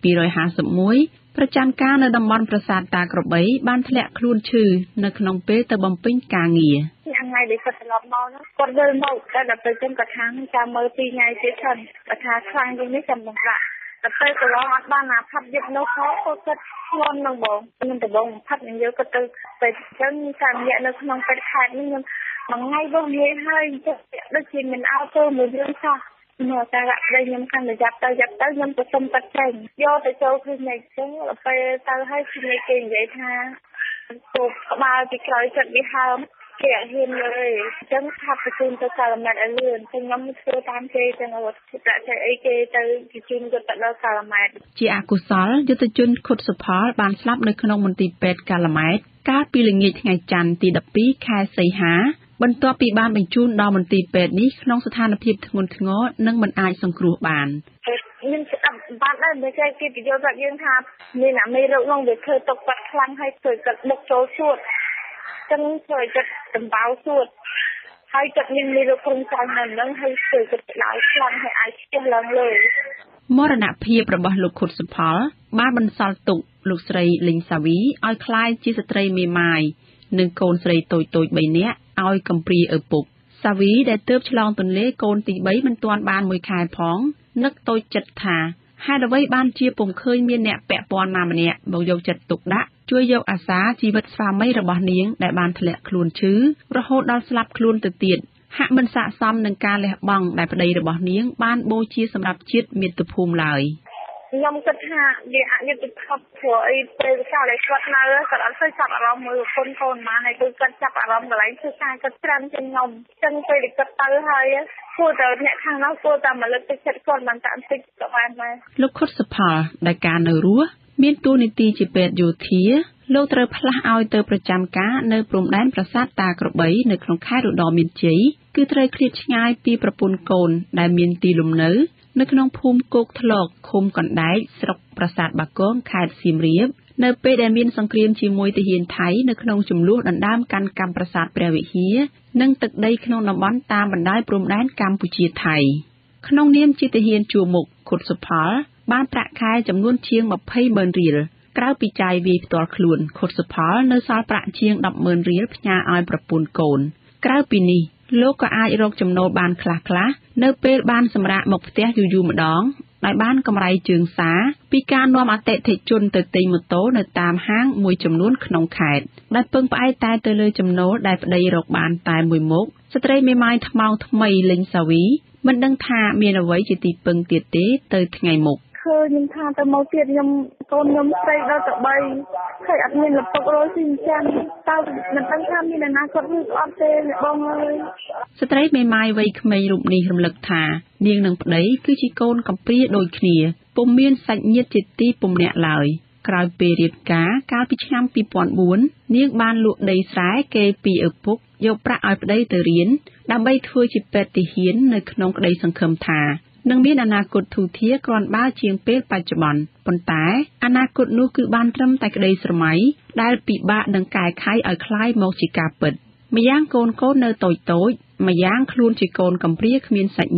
251ប្រចាំការនៅតំបន់ប្រាសាទតាក្របីបានធ្លាក់ខ្លួនឈឺនៅក្នុងពេលទៅបំពេញការងារថ្ងៃដែលគាត់ត្រឡប់មកគាត់វិលមកតែដល់ទៅចឹងគាត់ថាចាំមើល2ថ្ងៃទៀតសិនគាត់ថាខ្លាំងជាងនេះចាំបង្រាក់តែពេលកន្លងអត់បានណាផាត់យប់នោះគាត់ឆ្លងនឹងបងខ្ញុំដំបងផាត់នឹងយកគាត់ទៅពេទ្យចឹងតាមរយៈនៅក្នុងពេទ្យខេត្តនេះខ្ញុំមួយថ្ងៃបងនិយាយហើយដូចជាមិនអោទៅមួយរឿងសោះមកតែដែលខ្ញុំកាន់តែយ៉ាប់ទៅខ្ញុំទៅសុំទឹកចេញយកទៅចូលគ្លីនិកចឹងដល់ពេលទៅហើយគ្លីនិកគេនិយាយថាគប់ក្បាលពីក្រោយចិត្តវាហើមគេអត់ហ៊ានលើអញ្ចឹងថាបញ្ជូនទៅកាលម៉ែតឲ្យលឿនខ្ញុំធ្វើតាមគេចឹងឲ្យប្រាក់ចែកអីគេទៅបញ្ជូនគាត់ទៅដល់កាលម៉ែតជាអកុសលយុទ្ធជនខុតសុផលបានស្លាប់នៅក្នុងមន្ទីរពេទ្យកាលម៉ែតកាលពីល្ងាចថ្ងៃច័ន្ទទី12ខែសីហាបន្ទាប់ពីបានបញ្ជូនដល់មន្ទីរពេទ្យនេះក្នុងស្ថានភាពធ្ងន់ធ្ងរនិងមិនអាចសង្គ្រោះបានខ្ញុំស្ដាប់បានដែរតែគេពន្យល់ប្រាប់យើងថាមានអាមេរោគនោះវាធ្វើទុកគាត់ខ្លាំងហើយធ្វើគាត់បុកចូលសួតចឹងធ្វើគាត់ដំបៅសួតហើយគាត់មានមេរោគគ្រុនចាញ់នៅនឹងហើយធ្វើគាត់ឡើងខ្លាំងហើយអាចស្ទះឡើងលើមរណភាពរបស់លោកខុតសុផលបានបន្សល់ទុកលោកស្រីលីងសាវីឲ្យក្លាយជាស្ត្រីមេម៉ាយនិងកូនស្រីតូចៗ3នាក់ឲ្យកំព្រាឪពុកសាវីដែលទើបឆ្លងទន្លេកូនទី3មិនទាន់បាន1ខែផងនឹកតូចចិត្តថាហេតុអ្វីបានជាពុំឃើញមានអ្នកពាក់ព័ន្ធណាម្នាក់មកយកចិត្តទុកដាក់ជួយយកអាសាជីវិតស្វាមីរបស់នាងដែលបានធ្លាក់ខ្លួនឈឺរហូតដល់ស្លាប់ខ្លួនទៅទៀតហាក់មិនស័ក្តិសមនឹងការលះបង់ដែលប្តីរបស់នាងបានបូជាសម្រាប់ជាតិមាតុភូមិឡើយខ្ញុំគិតថាវាអយុត្តិធម៌ព្រោះអីពេលចៅដែលគាត់នៅគាត់អត់សូវចាប់អារម្មណ៍មើលប្រពន្ធកូនបានហើយគឺគាត់ចាប់អារម្មណ៍កន្លែងធ្វើការគាត់ច្រើនជាងខ្ញុំចឹងពេលគាត់ទៅហើយគួរតែអ្នកខាងនោះគួរតែមកលើកទឹកចិត្តគាត់បានតាំងតិចក៏បានដែរលោកខុតសុផលដែលការនៅរស់មានតួនាទីជាពេទ្យយោធាលោកត្រូវផ្លាស់ឲ្យទៅប្រចាំការនៅព្រំដែនប្រាសាទតាក្របីនៅក្នុងខេត្តឧត្តរមានជ័យគឺត្រូវឃ្លាតឆ្ងាយពីប្រពន្ធកូនដែលមានទីលំនៅនៅក្នុងភូមិគោកថ្លកឃុំកណ្ដែកស្រុកប្រាសាទបាគងខេត្តសៀមរាបនៅពេលដែលមានសង្គ្រាមជាមួយទាហានថៃនៅក្នុងចំនួនដណ្ដើមកាន់កាំប្រាសាទព្រះវិហារនិងទឹកដីក្នុងតំបន់តាមបណ្ដោយព្រំដែនកម្ពុជាថៃក្នុងនាមជាទាហានជួរមុខខុតសុផលបានប្រាក់ខែចំនួនជាង 20,000 រៀលក្រៅពីចាយវាយផ្ទាល់ខ្លួនខុតសុផលនៅសល់ប្រាក់ជាង 10,000 រៀលផ្ញើឲ្យប្រពន្ធកូនក្រៅពីនេះលោកក៏អាចរកចំណូលបានខ្លះៗនៅពេលបានសម្រាកមកផ្ទះយូរម្ដងដោយបានកម្រៃជើងសារពីការនាំអតិថិជនទៅទិញម៉ូតូនៅតាមហាងមួយចំនួនក្នុងខេត្តដែលពឹងផ្អែកតែទៅលើចំណូលដែលប្តីរកបានតែមួយមុខស្ត្រីមេម៉ាយថ្មោងថ្មីលេងសាវីមិនដឹងថាមានអ្វីជាទីពឹងទៀតទេទៅថ្ងៃមុខឃើញខ្ញុំថាទៅមកទៀតខ្ញុំកូនខ្ញុំស្រីដល់ទៅ3ហើយអត់មានលពុករយស៊ីអញ្ចឹងតើមិនដឹងថាមានអនាគតឬអត់ទេបងអើយស្ត្រីមេម៉ាយវ័យក្មេងរូបនេះរំលឹកថានាងនិងប្តីគឺជាកូនកំព្រាដូចគ្នាពុំមានសាច់ញាតិជាទីពំនាក់ឡើយក្រោយពេលរៀបការកាលពីឆ្នាំ2004នាងបានលក់ដីស្រែគេពីឪពុកយកប្រាក់ឲ្យប្តីទៅរៀនដើម្បីធ្វើជាពេទ្យទាហាននៅក្នុងក្តីសង្ឃឹមថានឹងមានអនាគតធូរធារគ្រាន់បើជាងពេលបច្ចុប្បន្នប៉ុន្តែអនាគតនោះគឺបានត្រឹមតែក្តីស្រមៃដែលពិបាកនឹងកែខៃឲ្យคล้ายមកជាការពិតម្យ៉ាងកូននៅតូចៗម្យ៉ាងខ្លួនជាកូនកំព្រាគ្មានសាច់ញាតិ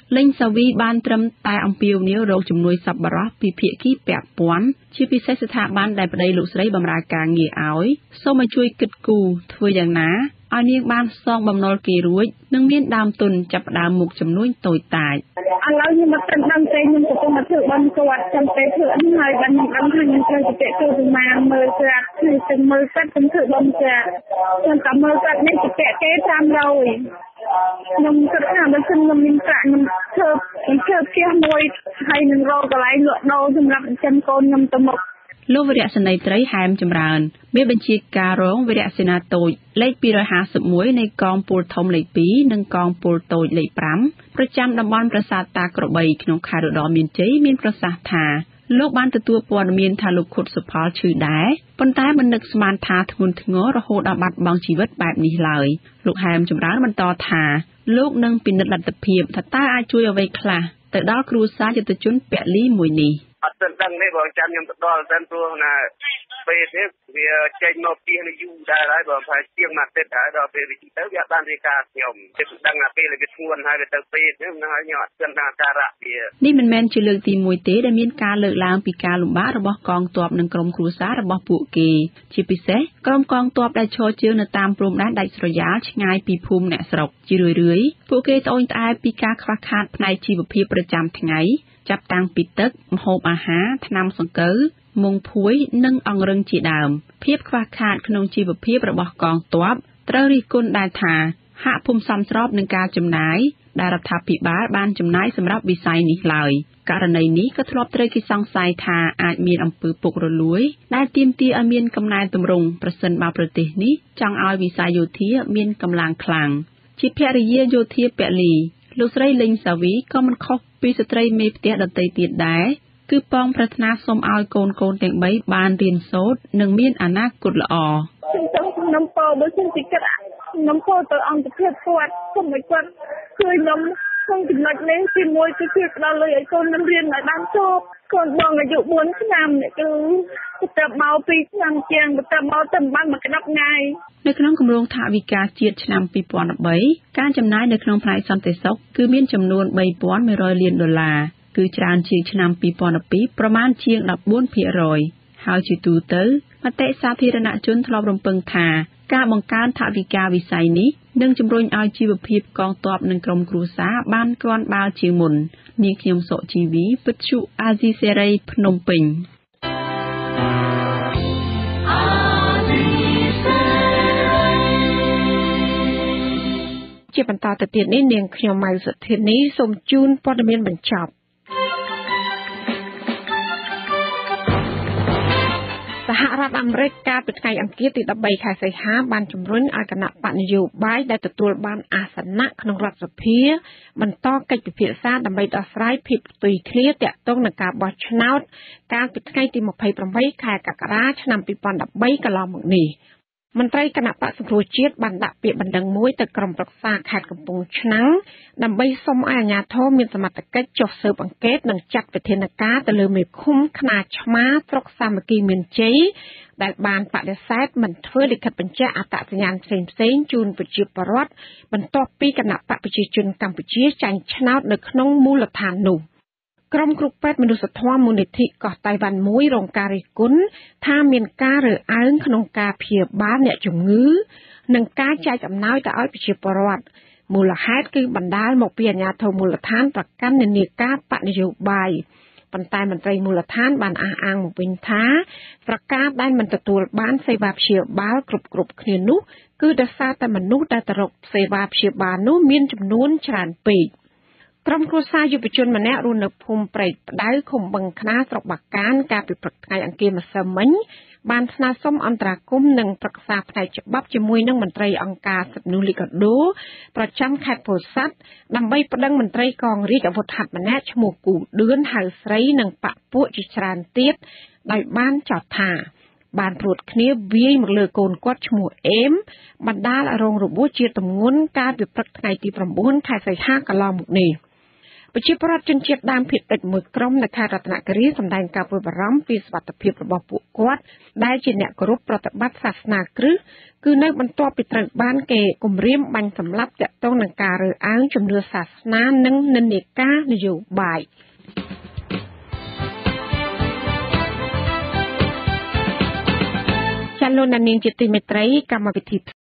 លេងសាវីបានត្រឹមតែអំពាវនាវរកជំនួយសប្បុរសពីភាគីពាក់ព័ន្ធជាពិសេសស្ថាប័នដែលប្តីលោកស្រីបម្រើការងារឲ្យសូមឲ្យជួយគិតគូរធ្វើយ៉ាងណាឲ្យនាងបានសងបំណុលគេរួចនិងមានដើមទុនចាប់ផ្ដើមមុខចំនួនតូចតាចឥឡូវខ្ញុំមកត្រឹមដឹងទេខ្ញុំកំពុងមកធ្វើបន់គាត់ចាំពេលធ្វើហ្នឹងហើយបានខ្ញុំដឹងថាខ្ញុំត្រូវទៅពាក់គូប្រមាណមើលស្រាប់គឺទៅមើលគាត់ខ្ញុំធ្វើបន់ស្រាប់ខ្ញុំក៏មើលគាត់នេះទៅពាក់គេ500ខ្ញុំគិតថាបើខ្ញុំមានប្រាក់ខ្ញុំធ្វើផ្ទះមួយហើយនឹងរកកន្លែងលក់ដូរសម្រាប់ចិញ្ចឹមកូនខ្ញុំទៅមុខលោកវរៈសេនីយ៍ត្រីហែមចម្រើនមានបញ្ជាការរងវរៈសេនាតូចលេខ251នៃកងពលធំលេខ2និងកងពលតូចលេខ5ប្រចាំតំបន់ប្រាសាទតាក្របីក្នុងខេត្តឧត្តរមានជ័យមានប្រសាសន៍ថាលោកបានទទួលព័ត៌មានថាលោកខុតសុផលឈឺដែរប៉ុន្តែមិននឹកស្មានថាធ្ងន់ធ្ងររហូតដល់បាត់បង់ជីវិតបែបនេះឡើយលោកហែមចម្រើនបន្តថាលោកនឹងពិនិត្យលទ្ធភាពថាតើអាចជួយអ្វីខ្លះទៅដល់គ្រួសារយុទ្ធជនពលីមួយនេះអត់ដឹងទេបងចាំខ្ញុំទៅដល់សិនព្រោះណាពេលនេះវាចេញមកពីនេះយូរដែរហើយបើថាជាងមួយអាទិត្យហើយដល់ពេលវាទៅវាបានរាយការណ៍ខ្ញុំជិតដឹងថាពេលវាធ្ងន់ហើយវាទៅពេទ្យហ្នឹងហើយខ្ញុំអត់ស្គាល់ថាការៈវានេះមិនមែនជាលើកទី1ទេដែលមានការលើកឡើងពីការលំបាករបស់កងទ័ពនិងក្រុមគ្រួសាររបស់ពួកគេជាពិសេសក្រុមកងទ័ពដែលឈរជើងនៅតាមព្រំដែនដាច់ស្រយាលឆ្ងាយពីភូមិអ្នកស្រុកជារឿយៗពួកគេត្អូញត្អែពីការខ្វះខាតផ្នែកជីវភាពប្រចាំថ្ងៃចាប់តាំងពីទឹកម្ហូបអាហារថ្នាំសង្កូវមុងភួយនិងអង្រឹងជាដើមភាពខ្វះខាតក្នុងជីវភាពរបស់កងទ័ពត្រូវរិះគន់ដែរថាហាក់ពុំសមស្របនឹងការចំណាយដែលរដ្ឋាភិបាលបានចំណាយសម្រាប់វិស័យនេះឡើយករណីនេះក៏ធ្លាប់ត្រូវគេសង្ស័យថាអាចមានអំពើពុករលួយដែលទាមទារឲ្យមានកំណែទម្រង់ប្រសិនបើប្រទេសនេះចង់ឲ្យវិស័យយោធាមានកម្លាំងខ្លាំងជាភរិយាយោធាពលីលោកស្រីលេងសាវីក៏មិនខុសពីស្ត្រីមេផ្ទះដទៃទៀតដែរគឺប៉ងប្រាថ្នាសូមឲ្យកូនទាំង3បានរៀនសូត្រនិងមានអនាគតល្អខ្ញុំពោលបើសិនជាគិតខ្ញុំពោលទៅអង្គភាពគាត់សូមឲ្យគាត់ជួយខ្ញុំក្នុងចំណុចនេះទី1គឺជួយផ្ដល់លុយឲ្យកូនខ្ញុំរៀនឲ្យបានចប់កូនបងអាយុ4ឆ្នាំនេះគឺទៅមក2ឆ្នាំជាងទៅមកទៅបានមួយក្តាប់ថ្ងៃនៅក្នុងគម្រោងថវិកាជាតិឆ្នាំ2013ការចំណាយនៅក្នុងផ្នែកសន្តិសុខគឺមានចំនួន$3,100 លានគឺច្រើនជាងឆ្នាំ2012ប្រមាណជាង 14% ហើយជាទូទៅមតិសាធារណជនធ្លាប់រំពឹងថាការបង្កើនថវិកាវិស័យនេះនឹងជំរុញឲ្យជីវភាពកងទ័ពនិងក្រុមគ្រួសារបានគ្រាន់បើជាងមុននាងខ្ញុំសុជីវីវិទ្យុអាស៊ីសេរីភ្នំពេញជាបន្តទៅទៀតនេះនាងខ្ញុំម៉ៅសុធានីសូមជូនព័ត៌មានបញ្ចប់សហរដ្ឋអាមេរិកកាលពីថ្ងៃអង្គារទី13ខែសីហាបានជំរុញឲ្យគណៈបកនយោបាយដែលទទួលបានអាសនៈក្នុងរដ្ឋសភាបន្តកិច្ចពិភាក្សាដើម្បីដោះស្រាយភាពផ្ទុយគ្នាទាក់ទងនឹងការបោះឆ្នោតកាលពីថ្ងៃទី28ខែកក្កដាឆ្នាំ2013កន្លងមកនេះមន្ត្រីគណៈបក្សសង្គ្រោះជាតិបានដាក់ពាក្យបណ្ដឹងមួយទៅក្រុមប្រឹក្សាខេត្តកំពង់ឆ្នាំងដើម្បីសុំឲ្យអាជ្ញាធរមានសមត្ថកិច្ចចុះស៊ើបអង្កេតនិងចាត់វិធានការទៅលើមេឃុំខ្នាឆ្មាស្រុកសាមគ្គីមានជ័យដែលបានបដិសេធមិនធ្វើលិខិតបញ្ជាក់អត្តសញ្ញាណផ្សេងៗជូនប្រជាពលរដ្ឋបន្ទាប់ពីគណៈបកប្រជាជនកម្ពុជាចាញ់ឆ្នោតនៅក្នុងមូលដ្ឋាននោះក្រុមគ្រូពេទ្យមនុស្សធម៌មូលនិធិកោះតៃវ៉ាន់មួយរងការរិះគន់ថាមានការរើសអើងក្នុងការព្យាបាលអ្នកជំងឺនិងការចែកអំណោយទៅឲ្យប្រជាពលរដ្ឋមូលហេតុគឺបណ្ដាលមកពីអាជ្ញាធរមូលដ្ឋានប្រកាន់នានាការបកនយោបាយប៉ុន្តែមន្ត្រីមូលដ្ឋានបានអះអាងមកវិញថាប្រការដែលមិនទទួលបានសេវាព្យាបាលគ្រប់គ្នានោះគឺដោយសារតែមនុស្សដែលទៅរកសេវាព្យាបាលនោះមានចំនួនច្រើនពេកក្រុមគ្រួសារយុវជនម្នាក់រស់នៅភូមិព្រែកផ្ដៅឃុំបឹងខ្នាស្រុកបាកានកាលពីព្រឹកថ្ងៃអង្គារម្សិលមិញបានស្នើសុំអន្តរាគមន៍និងប្រឹក្សាផ្នែកច្បាប់ជាមួយនឹងមន្ត្រីអង្គការសិទ្ធិមនុស្សលីកាដូប្រចាំខេត្តពោធិ៍សាត់ដើម្បីប្តឹងមន្ត្រីកងរាជអាវុធហត្ថម្នាក់ឈ្មោះគូឌឿនហៅស្រីនិងបកពួកជាច្រើនទៀតដោយបានចោទថាបានព្រួតគ្នាវាយមកលើកូនគាត់ឈ្មោះអេមបណ្ដាលឲ្យរងរបួសជាទម្ងន់កាលពីព្រឹកថ្ងៃទី9ខែសីហាកន្លងមកនេះប្រជាពលរដ្ឋជនជាតិដើមភាគតិចមួយក្រុមនៅខេត្តរតនគិរីសម្ដែងការព្រួយបារម្ភពីសុវត្ថិភាពរបស់ពួកគាត់ដែលជាអ្នកគោរពប្រតិបត្តិសាសនាគ្រិស្តគឺនៅបន្ទាប់ពីត្រូវបានគេគំរាមបាញ់សម្លាប់ទាក់ទងនឹងការរើសអើងជំនឿសាសនានិងនិន្នាការនយោបាយលោកនាងជាទីមេត្រីកម្មវិធី